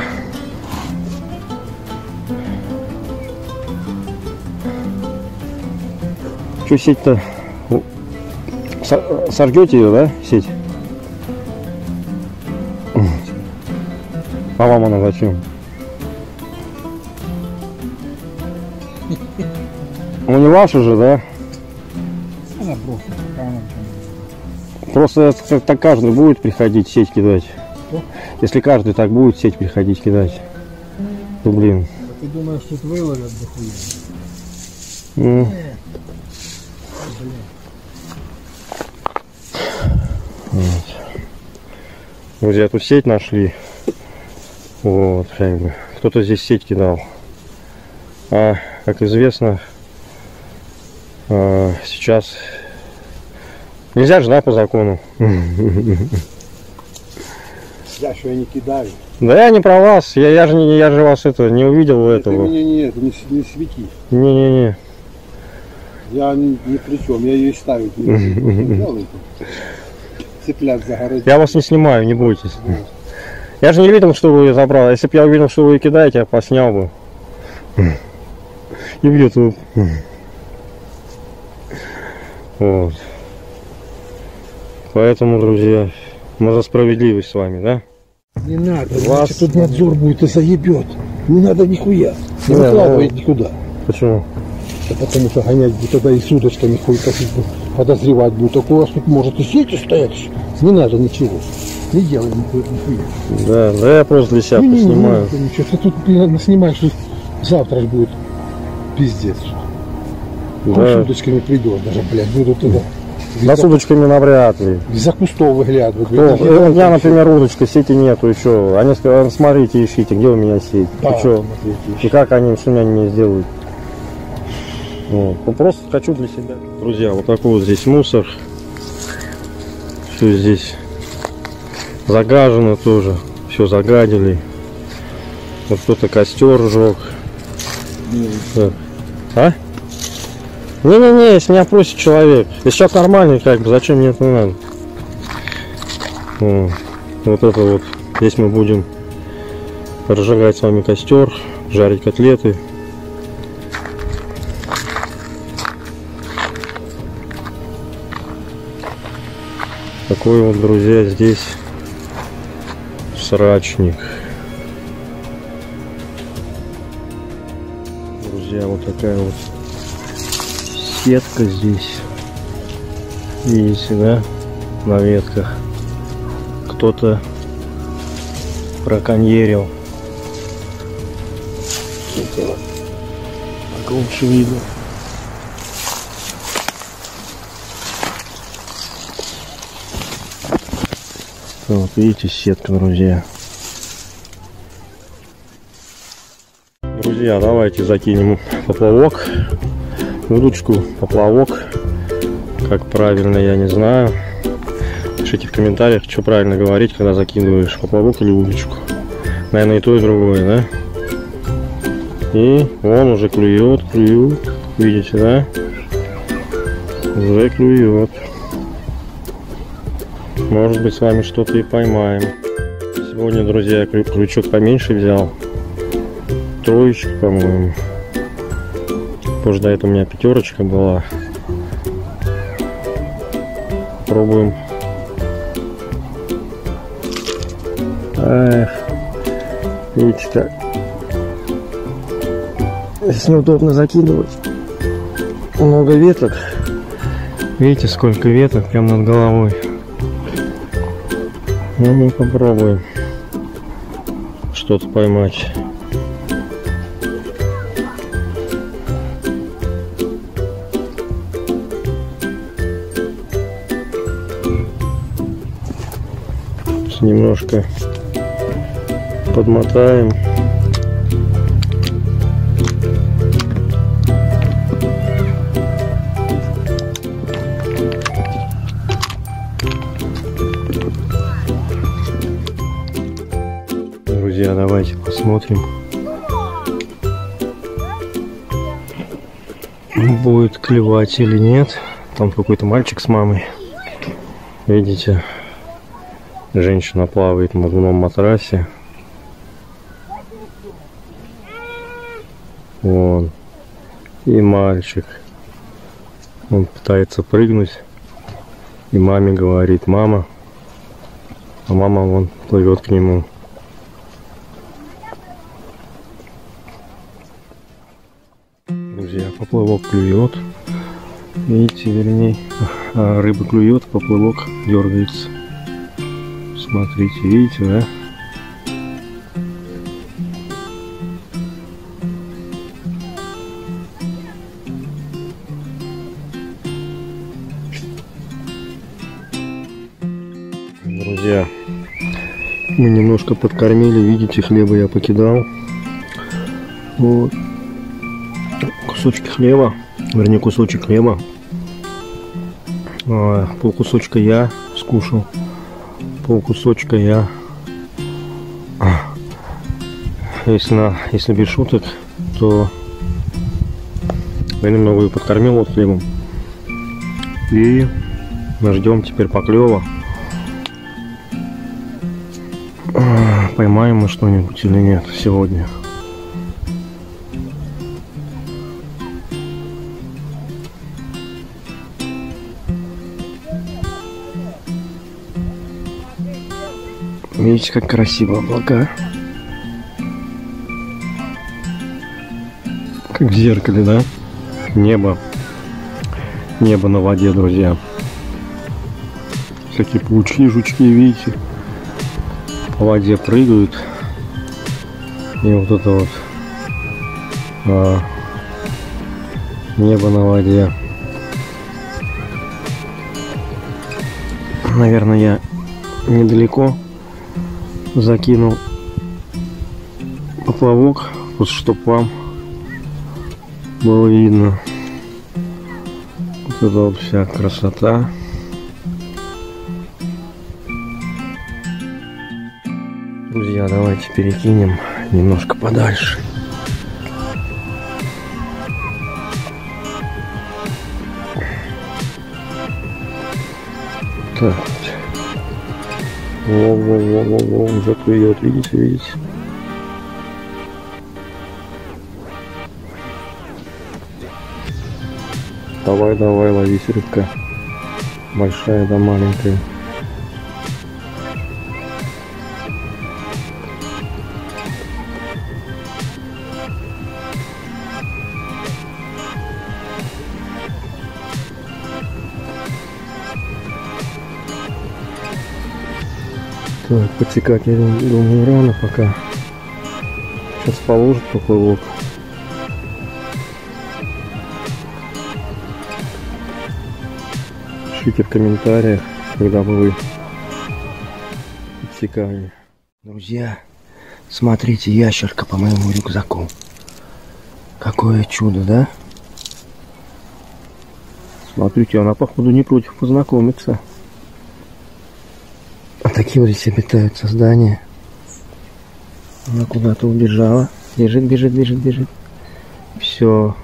Что сеть-то? Сожгете ее, да, сеть? А вам она зачем? Ну не ваша же, да? Она просто пока она там. Просто так каждый будет приходить сеть кидать. Что? Если каждый так будет сеть приходить кидать, то блин. А ты думаешь, тут выловят дохуя? Ну. Вот. Друзья, тут сеть нашли. Вот, как бы. Кто-то здесь сеть кидал. А, как известно, сейчас нельзя же, да, по закону. Я что, я не кидаю. Да я не про вас. Я же вас это не увидел этого. Ты меня не свети. Не-не-не. Я ни при чем, я ее ставить не буду. Цыплят загородить. Я вас не снимаю, не бойтесь. Я же не видел, что вы забрали. Если бы я увидел, что вы кидаете, я поснял бы. И в YouTube. Вот. Поэтому, друзья, мы за справедливость с вами, да? Не надо, Вас- значит, тут надзор будет и заебет. Не надо нихуя. Не Да, выкладывай ну- никуда. Почему? Да потому что гонять будет тогда и с удочками хуй косить будет. Подозревать будет. Так у вас тут может и сети стоять. Не надо ничего. Не делай нихуя. Да я просто для себя поснимаю. Ничего, ты тут снимаешь, что завтра же будет пиздец. Да. С удочками придешь даже, блядь, буду туда. Да с удочками навряд ли. Из-за кустов выглядывают. Ну, я, например, удочка, сети нету еще. Они сказали, смотрите, ищите, где у меня сеть. Да, что? И как они, что они мне сделают? Вот. Ну, просто хочу для себя. Друзья, вот такой вот здесь мусор. Все здесь загажено тоже. Все загадили. Вот кто-то костер жег. А? Не-не-не, если меня просит человек. Если человек нормальный, как бы, зачем мне это надо? Вот это вот. Здесь мы будем разжигать с вами костер, жарить котлеты. Такой вот, друзья, здесь срачник. Друзья, вот такая вот сетка здесь. Видите, да? На ветках. Кто-то браконьерил. Так лучше видно. Вот видите, сетка, друзья. Друзья, давайте закинем поплавок, удочку, поплавок. Как правильно, я не знаю. Пишите в комментариях, что правильно говорить, когда закидываешь поплавок или удочку. Наверное, и то, и другое, да? И он уже клюет. Видите, да? Уже клюет. Может быть, с вами что-то и поймаем. Сегодня, друзья, я крючок поменьше взял. Троечка, по-моему. Позже до этого у меня пятерочка была. Пробуем. Эх, видите как. Здесь неудобно закидывать. Много веток. Видите, сколько веток прямо над головой. Ну, мы попробуем что-то поймать. Немножко подмотаем. Друзья, давайте посмотрим, будет клевать или нет. Там какой-то мальчик с мамой. Видите? Женщина плавает на надувном матрасе. Вон. И мальчик. Он пытается прыгнуть. И маме говорит: мама. А мама вон плывет к нему. Друзья, поплавок клюет. Видите, вернее, рыба клюет, поплавок дергается. Смотрите, видите, да? Друзья, мы немножко подкормили, видите, хлеба я покидал. Вот. Кусочки хлеба, вернее, кусочек хлеба. Полкусочка я скушал. Полкусочка я, если без шуток, то я немного ее подкормил вот хлебом. И мы ждем теперь поклёва. Поймаем мы что-нибудь или нет сегодня. Видите, как красиво облака. Как в зеркале, да? Небо. Небо на воде, друзья. Всякие паучки, жучки, видите? По воде прыгают. И вот это вот небо на воде. Наверное, я недалеко закинул поплавок, вот чтоб вам было видно. Вот это вот вся красота. Друзья, давайте перекинем немножко подальше. Так. Во, уже клюет, видите? Давай, ловись, рыбка. Большая да маленькая. Так, подсекать, я думаю, рано пока. Сейчас положит поплавок. Пишите в комментариях, когда бы вы подсекали. Друзья, смотрите, ящерка по моему рюкзаку. Какое чудо, да? Смотрите, она походу не против познакомиться. А такие вот здесь обитают создания. Она куда-то убежала. Бежит. Все.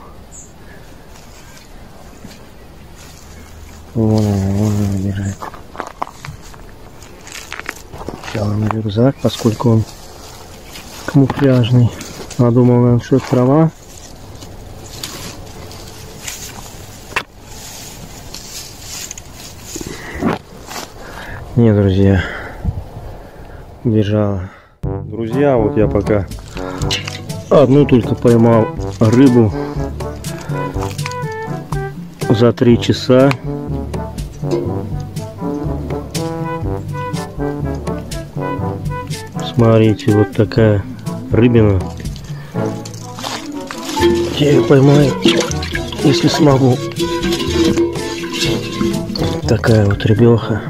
Вон она бежит. Взяла на рюкзак, поскольку он камуфляжный. Она думала, наверное, что это трава. Не, друзья, бежала. Друзья, вот я пока одну только поймал рыбу за 3 часа. Смотрите, вот такая рыбина. Я ее поймаю, если смогу. Такая вот рыбеха.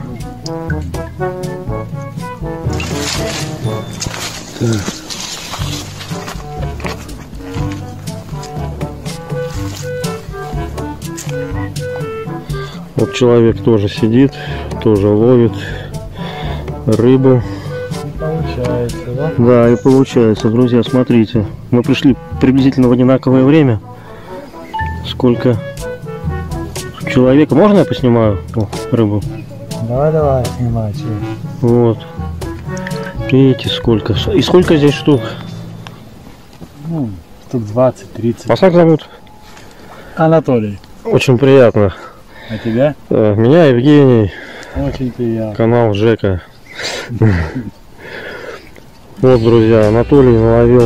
Вот человек тоже сидит, тоже ловит рыбу. Получается, да? Да, и получается, друзья, смотрите. Мы пришли приблизительно в одинаковое время. Сколько человека? Можно я поснимаю рыбу? Давай, снимай. Вот. Видите, сколько. И сколько здесь штук? Ну, штук 20-30. Вас как зовут? Анатолий. Очень приятно. А тебя? Меня Евгений. Очень приятно. Канал Жека. Вот, друзья, Анатолий наловил.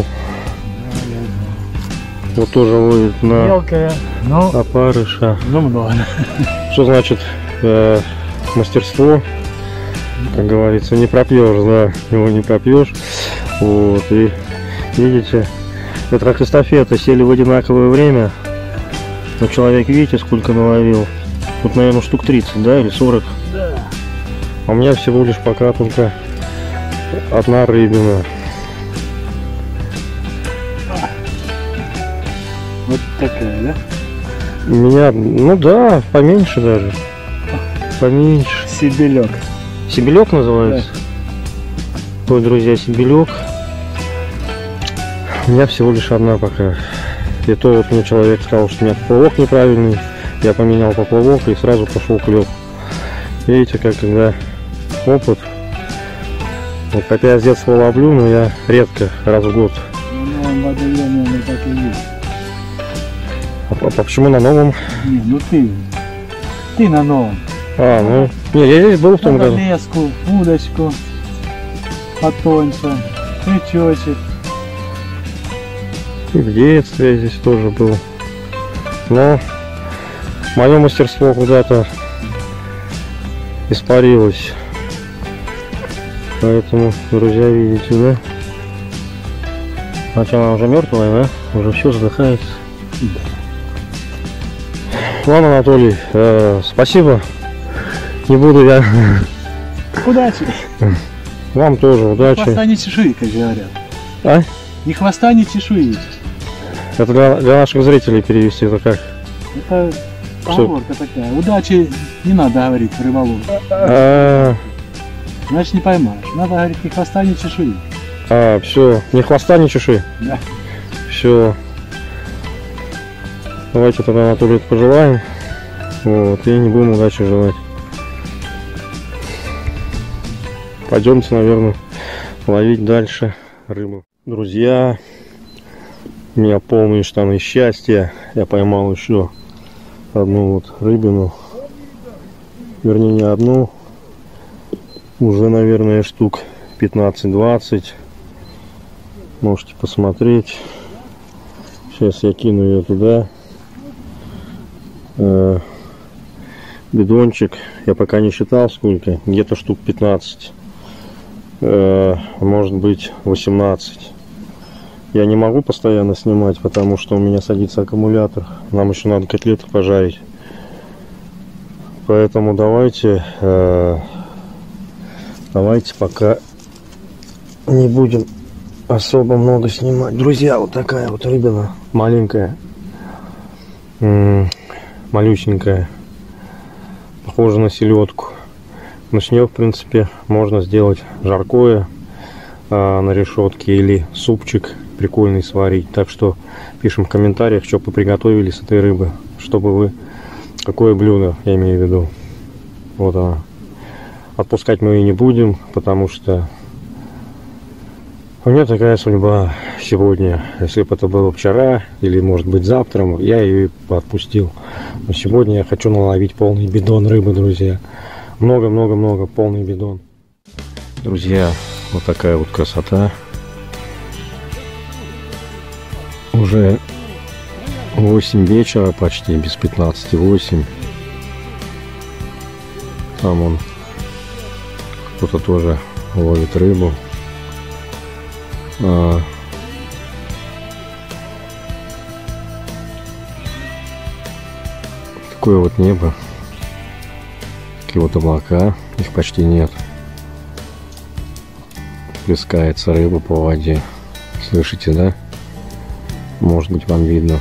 Вот тоже ловит на Мелкая, но опарыша. много. Что значит мастерство? Как говорится, не пропьешь, да, его не пропьешь. Вот, и видите, это как эстафета, сели в одинаковое время. Но человек, видите, сколько наловил? Тут, наверное, штук 30, да, или 40? Да. А у меня всего лишь пока только одна рыбина. Вот такая, да? У меня, ну да, поменьше даже. Поменьше. Сибелек. Сибелек называется? Да. Ой, друзья, сибелек. У меня всего лишь одна пока. И то вот мне человек сказал, что у меня поплавок неправильный. Я поменял поплавок и сразу пошел клев. Видите, как когда опыт. Вот хотя я с детства ловлю, но я редко, раз в год. На новом водоеме так и есть. А почему на новом? Не, ну ты на новом. А, ну, не, я здесь был в том году. Леску, удочку, потоньше, крючочек. И в детстве я здесь тоже был. Но мое мастерство куда-то испарилось. Поэтому, друзья, видите, да? Значит, она уже мертвая, да? Уже все задыхается. Ладно, Анатолий, спасибо. Не буду я Удачи. Вам тоже Ни удачи. хвоста, ни чешуи, как говорят. А? Ни хвоста, ни чешуи. Это для наших зрителей перевести, это как? Это поговорка такая. Удачи не надо говорить в рыболовле. Значит, не поймаешь. Надо говорить ни хвоста, ни чешуи. Все. Ни хвоста, ни чеши. Да. Все. Давайте тогда Анатолию это пожелаем. Вот, и не будем удачи желать. Пойдемте, наверное, ловить дальше рыбу. Друзья, у меня полные штаны счастья. Я поймал еще одну вот рыбину. Вернее, не одну. Уже, наверное, штук 15-20. Можете посмотреть. Сейчас я кину ее туда. Бидончик. Я пока не считал сколько. Где-то штук 15. Может быть 18. Я не могу постоянно снимать, потому что у меня садится аккумулятор. Нам еще надо котлеты пожарить. Поэтому давайте пока не будем особо много снимать. Друзья, вот такая вот рыбина. Маленькая. Малюсенькая. Похожа на селедку. Но с нее, в принципе, можно сделать жаркое на решетке или супчик прикольный сварить. Так что пишем в комментариях, что вы приготовили с этой рыбы, чтобы вы, какое блюдо, я имею в виду. Вот она. Отпускать мы ее не будем, потому что у меня такая судьба сегодня. Если бы это было вчера или, может быть, завтра, я ее отпустил. Но сегодня я хочу наловить полный бидон рыбы, друзья. Много-много-много, полный бидон. Друзья, вот такая вот красота. Уже 8 вечера, почти без 15-8. Там он кто-то тоже ловит рыбу. Такое вот небо. Такие вот облака. Их почти нет. Плескается рыба по воде. Слышите, да? Может быть, вам видно.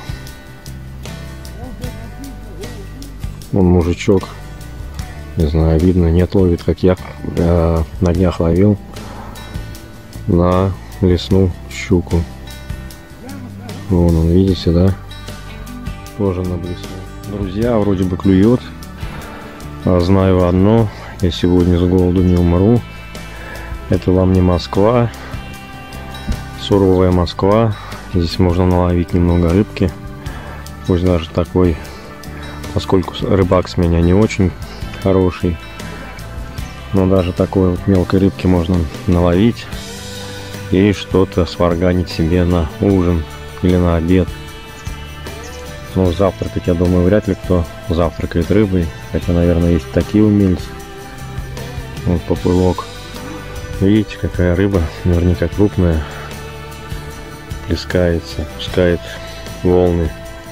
Вон мужичок. Не знаю, видно, нет, ловит, как я на днях ловил на лесную щуку. Вон он, видите, да? Тоже на блесну. Друзья, вроде бы клюет. Знаю одно. Я сегодня с голоду не умру. Это вам не Москва. Суровая Москва. Здесь можно наловить немного рыбки. Пусть даже такой, поскольку рыбак с меня не очень хороший, но даже такой вот мелкой рыбки можно наловить и что-то сварганить себе на ужин или на обед. Но завтракать, я думаю, вряд ли кто завтракает рыбой, хотя, наверное, есть такие умельцы. Вот поплывок. Видите, какая рыба, наверняка крупная, плескается, пускает волны.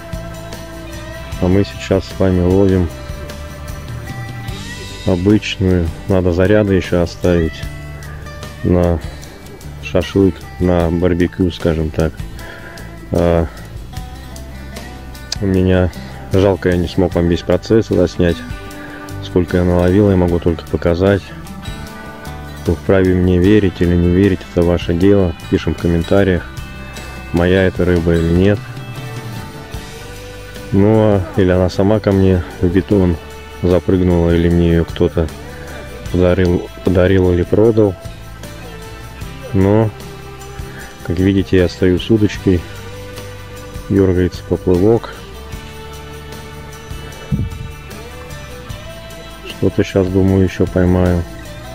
А мы сейчас с вами ловим обычную. Надо заряды еще оставить на шашлык, на барбекю, скажем так. У меня жалко, я не смог вам весь процесс заснять, сколько я наловил. Я могу только показать. Вы вправе мне верить или не верить, это ваше дело. Пишем в комментариях, моя это рыба или нет. Ну, или она сама ко мне в бетон запрыгнула, или мне ее кто-то подарил или продал. Но, как видите, я стою с удочкой, дергается поплывок. Что-то сейчас, думаю, еще поймаю.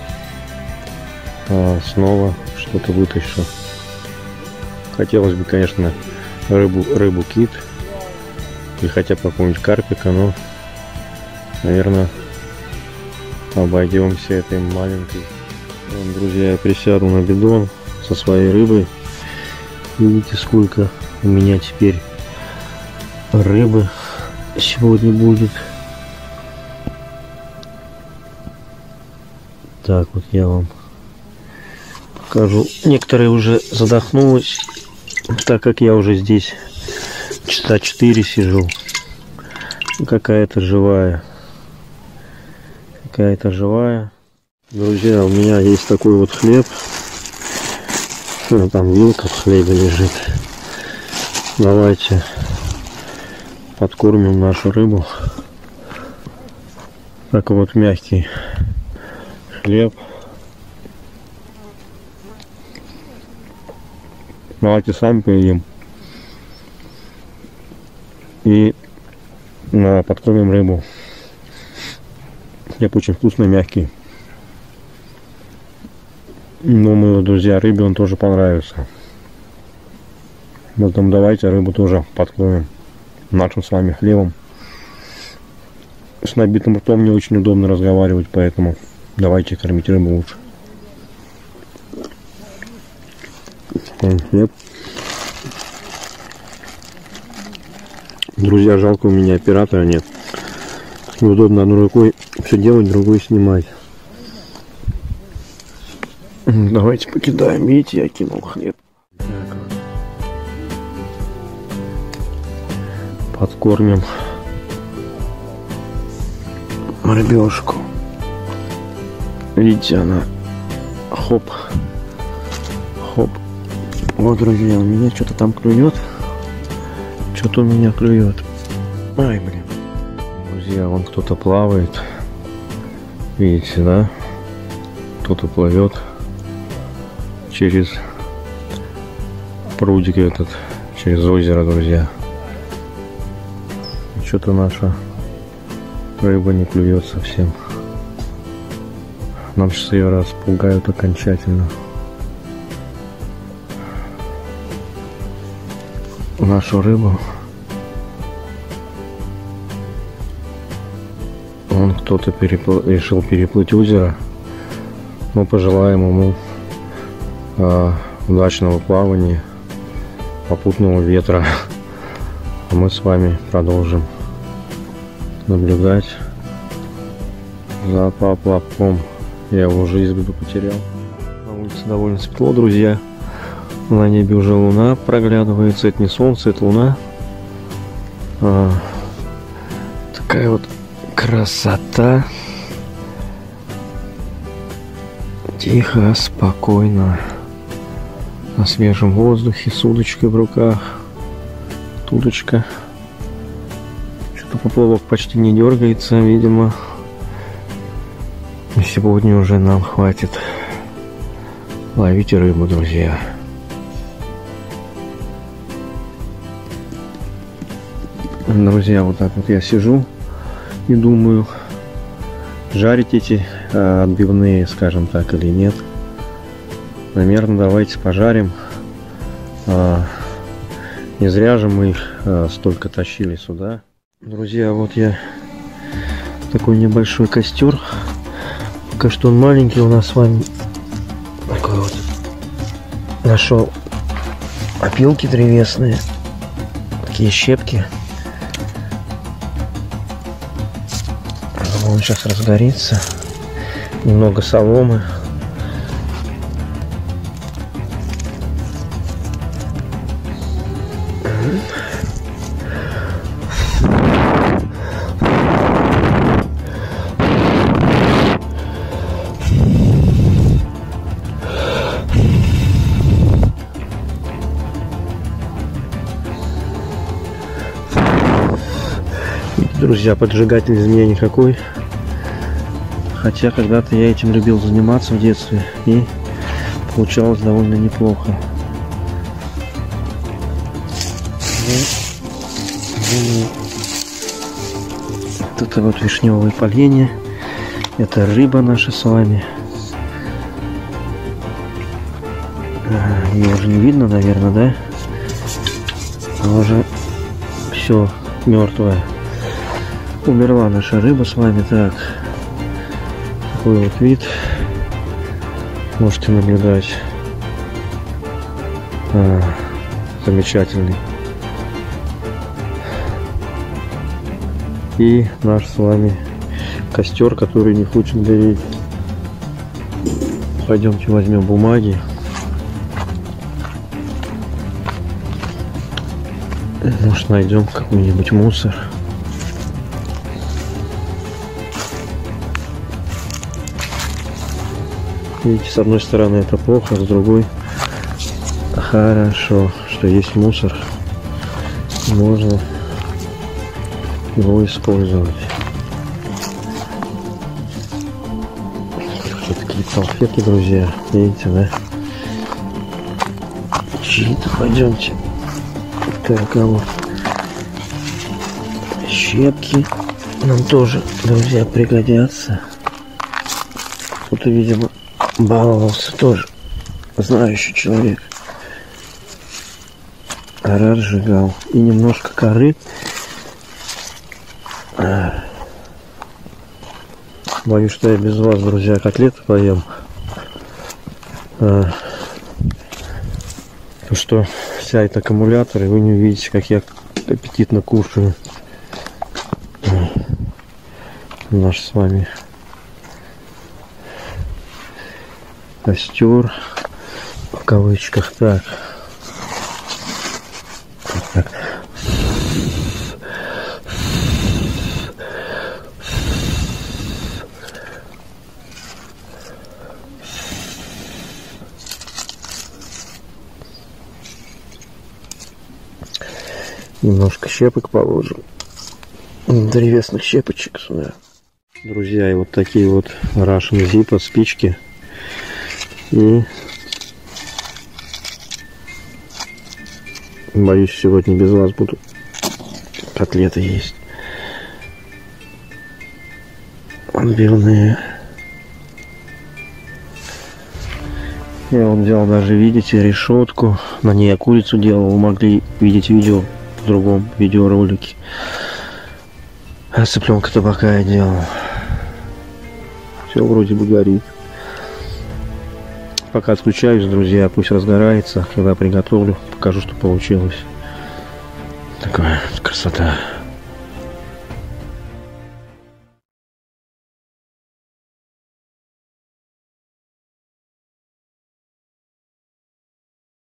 Снова что-то вытащу. Хотелось бы, конечно, рыбу-кит или хотя бы какого-нибудь карпика, но, наверное, обойдемся этой маленькой. Вот, друзья, я присяду на бидон со своей рыбой. Видите, сколько у меня теперь рыбы сегодня будет. так вот я вам покажу. Некоторые уже задохнулись, так как я уже здесь часа 4 сижу. Какая-то живая. Какая-то живая. Друзья, у меня есть такой вот хлеб. Там вилка в хлебе лежит. Давайте подкормим нашу рыбу. Так вот мягкий хлеб. Давайте сами поедим. И подкормим рыбу. Хлеб очень вкусный, мягкий. Думаю, друзья, рыбе он тоже понравится. Поэтому давайте рыбу тоже подкормим нашим с вами хлебом. С набитым ртом не очень удобно разговаривать, поэтому давайте кормить рыбу лучше. Хлеб. Друзья, жалко, у меня оператора нет. Неудобно одной рукой все делать, другой снимать. Давайте покидаем. Видите, я кинул хлеб. Подкормим рыбешку. Видите, она хоп, хоп. Вот, друзья, у меня что-то там клюет. Что-то у меня клюет. Ай, блин. Друзья, вон кто-то плавает. Видите, да? Кто-то плывет через прудик этот, через озеро, друзья. Что-то наша рыба не клюет совсем. Нам сейчас ее распугают окончательно. Нашу рыбу. Вон кто-то решил переплыть озеро. Мы пожелаем ему удачного плавания, попутного ветра. А мы с вами продолжим наблюдать за поплавком. Я его уже из виду потерял. На улице довольно светло, друзья. На небе уже луна проглядывается. Это не солнце, это луна. Такая вот красота. Тихо, спокойно. На свежем воздухе, с удочкой в руках. Удочка. Что-то поплавок почти не дергается, видимо. Сегодня уже нам хватит ловить рыбу, друзья. Друзья, вот так вот я сижу и думаю, жарить эти отбивные, скажем так, или нет. Наверное, давайте пожарим. Не зря же мы их столько тащили сюда. Друзья, вот я такой небольшой костер. Пока что он маленький у нас с вами. Такой вот. Нашел опилки древесные. Такие щепки. Он сейчас разгорится. Немного соломы. Друзья, поджигатель из меня никакой. Хотя когда-то я этим любил заниматься в детстве. И получалось довольно неплохо. Вот это вот вишневые поленья. Это рыба наша с вами. Ее уже не видно, наверное, да? Она уже все мертвая. Умерла наша рыба с вами. Так, такой вот вид можете наблюдать. Замечательный. И наш с вами костер, который не хочет гореть. Пойдемте возьмем бумаги. Может, найдем какой-нибудь мусор. Видите, с одной стороны это плохо, с другой хорошо, что есть мусор. Можно его использовать. Вот такие салфетки, друзья. Видите, да? Чьи-то, пойдемте. Так, а вот щепки нам тоже, друзья, пригодятся. Кто-то, видимо, баловался тоже. Знающий человек. Разжигал. И немножко коры. Боюсь, что я без вас, друзья, котлеты поем. Потому что сядет аккумулятор, и вы не увидите, как я аппетитно кушаю. Наш с вами костер в кавычках. Так. Так. Немножко щепок положим. Древесных щепочек сюда. Друзья, и вот такие вот Russian Zippo спички. И боюсь, сегодня без вас буду котлеты есть. Отбивные. Я вот делал даже, видите, решетку. На ней я курицу делал. Вы могли видеть видео в другом видеоролике. А цыпленка табака я делал. Все вроде бы горит. Пока отключаюсь, друзья, пусть разгорается. Когда приготовлю, покажу, что получилось. Такая красота.